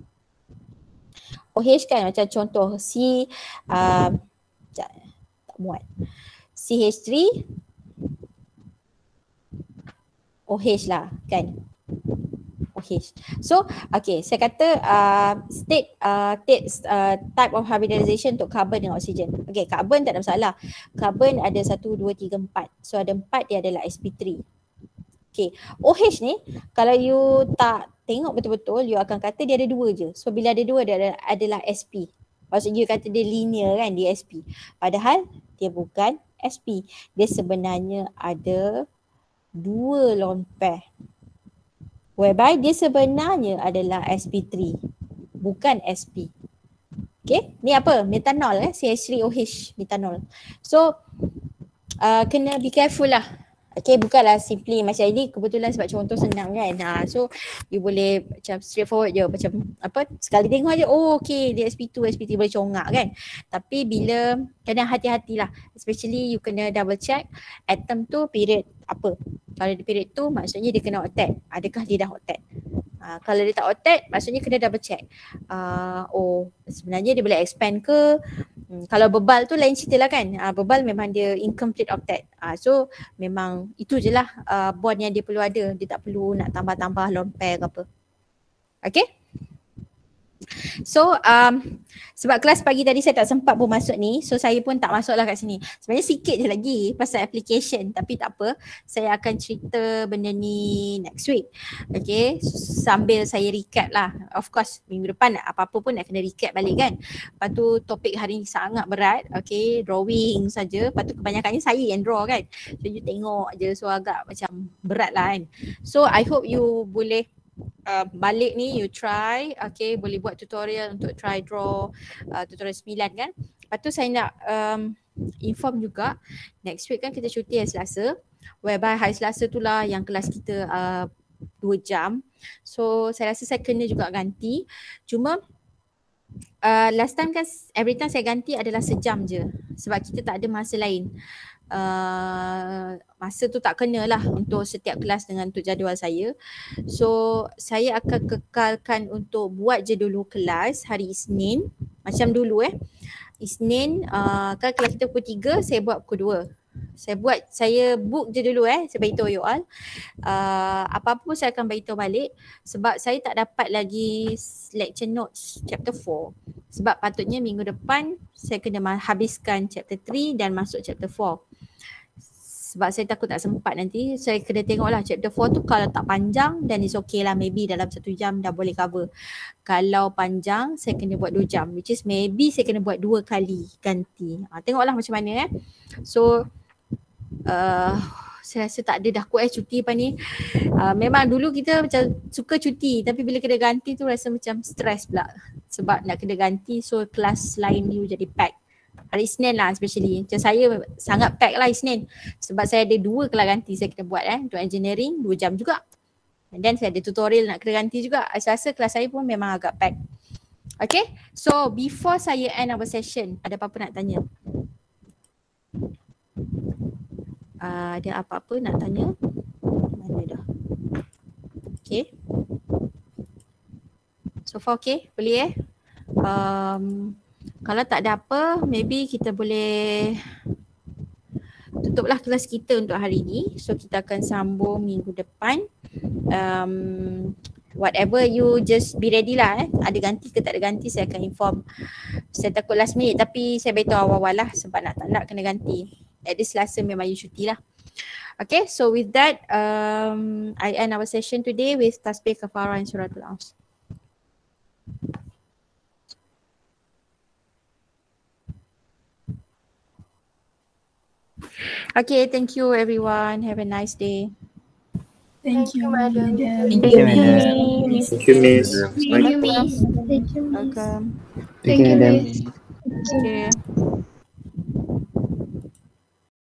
OH kan macam contoh C, uh, tak, tak muat. C H three, OH lah kan. OH. So, okay, saya kata uh, state, uh, state uh, type of hybridization untuk carbon dengan oksigen. Okay, carbon tak ada masalah. Carbon ada satu, dua, tiga, empat. So ada empat, dia adalah S P three. Okay, OH ni kalau you tak tengok betul-betul, you akan kata dia ada dua je. So bila ada dua, dia adalah S P. Maksudnya you kata dia linear kan, dia S P. Padahal dia bukan S P. Dia sebenarnya ada dua lone pair. Whereby dia sebenarnya adalah S P three, bukan S P. Okay, ni apa? Metanol eh, C H three O H, metanol. So, uh, kena be careful lah. Okay, bukanlah simply macam ini kebetulan sebab contoh senang kan. Ha, so, you boleh macam straightforward je. Macam apa, sekali tengok je, oh okay, dia S P two, S P three boleh congak kan. Tapi bila, kena hati-hatilah. Especially you kena double check atom tu period apa. Kalau dia period tu maksudnya dia kena octet. Adakah dia dah octet? Uh, kalau dia tak octet maksudnya kena double check. Uh, oh sebenarnya dia boleh expand ke? Hmm, kalau bebal tu lain cerita lah kan. Uh, bebal memang dia incomplete octet. Uh, so memang itu je lah uh, bond yang dia perlu ada. Dia tak perlu nak tambah-tambah lone pair ke apa. Okay? So um, sebab kelas pagi tadi saya tak sempat pun masuk ni, so saya pun tak masuk lah kat sini. Sebenarnya sikit je lagi pasal application, tapi tak apa, saya akan cerita benda ni next week. Okay, sambil saya recap lah. Of course minggu depan apa-apa pun nak kena recap balik kan. Lepas tu topik hari ni sangat berat, okay, drawing saja. Lepas tu kebanyakannya saya yang draw kan, so you tengok je, so agak macam berat lah kan. So I hope you boleh Uh, balik ni you try, okay, boleh buat tutorial untuk try draw uh, tutorial sembilan kan. Lepas tu saya nak um, inform juga, next week kan kita cuti hari Selasa, whereby hari Selasa tu lah yang kelas kita uh, dua jam. So saya rasa saya kena juga ganti. Cuma uh, last time kan every time saya ganti adalah sejam je, sebab kita tak ada masa lain. Uh, masa tu tak kena lah untuk setiap kelas dengan untuk jadual saya. So saya akan kekalkan untuk buat je dulu kelas hari Isnin macam dulu eh. Isnin uh, kan kelas kita pukul tiga, saya buat pukul dua. Saya buat, saya book je dulu eh, saya beritahu you all. Uh, apa-apa pun saya akan beritahu balik sebab saya tak dapat lagi lecture notes chapter four. Sebab patutnya minggu depan saya kena habiskan chapter three dan masuk chapter four. Sebab saya takut tak sempat nanti, saya kena tengok lah chapter four tu kalau tak panjang dan it's okay lah, maybe dalam satu jam dah boleh cover. Kalau panjang saya kena buat dua jam, which is maybe saya kena buat dua kali ganti. Ha, tengoklah macam mana eh. So uh, saya rasa tak ada dah kuat eh cuti apa ni. Uh, memang dulu kita macam suka cuti, tapi bila kena ganti tu rasa macam stress pula. Sebab nak kena ganti, so kelas lain you jadi pack. Hari Isnin lah especially. Macam saya sangat pack lah Isnin. Sebab saya ada dua kelas ganti saya kena buat eh. Untuk engineering dua jam juga. And then saya ada tutorial nak kena ganti juga. Saya rasa kelas saya pun memang agak pack. Okay. So before saya end our session, ada apa-apa nak tanya? Uh, ada apa-apa nak tanya? Mana dah? Okay. So far okay? Boleh eh? Um, Kalau tak ada apa, maybe kita boleh tutuplah kelas kita untuk hari ni. So kita akan sambung minggu depan. Um, whatever you just be ready lah eh. Ada ganti ke tak ada ganti saya akan inform. Saya takut last minute tapi saya beritahu awal-awal lah sebab nak tak nak kena ganti. At least Selasa memang you cuti lah. Okay, so with that um, I end our session today with Tasbih, Kafarah and Suratul Aus. Okay, thank you everyone. Have a nice day. Thank, thank you, madam. Thank you, madam. Thank you, miss. Thank you, miss. Welcome. Thank you, madam. Thank you.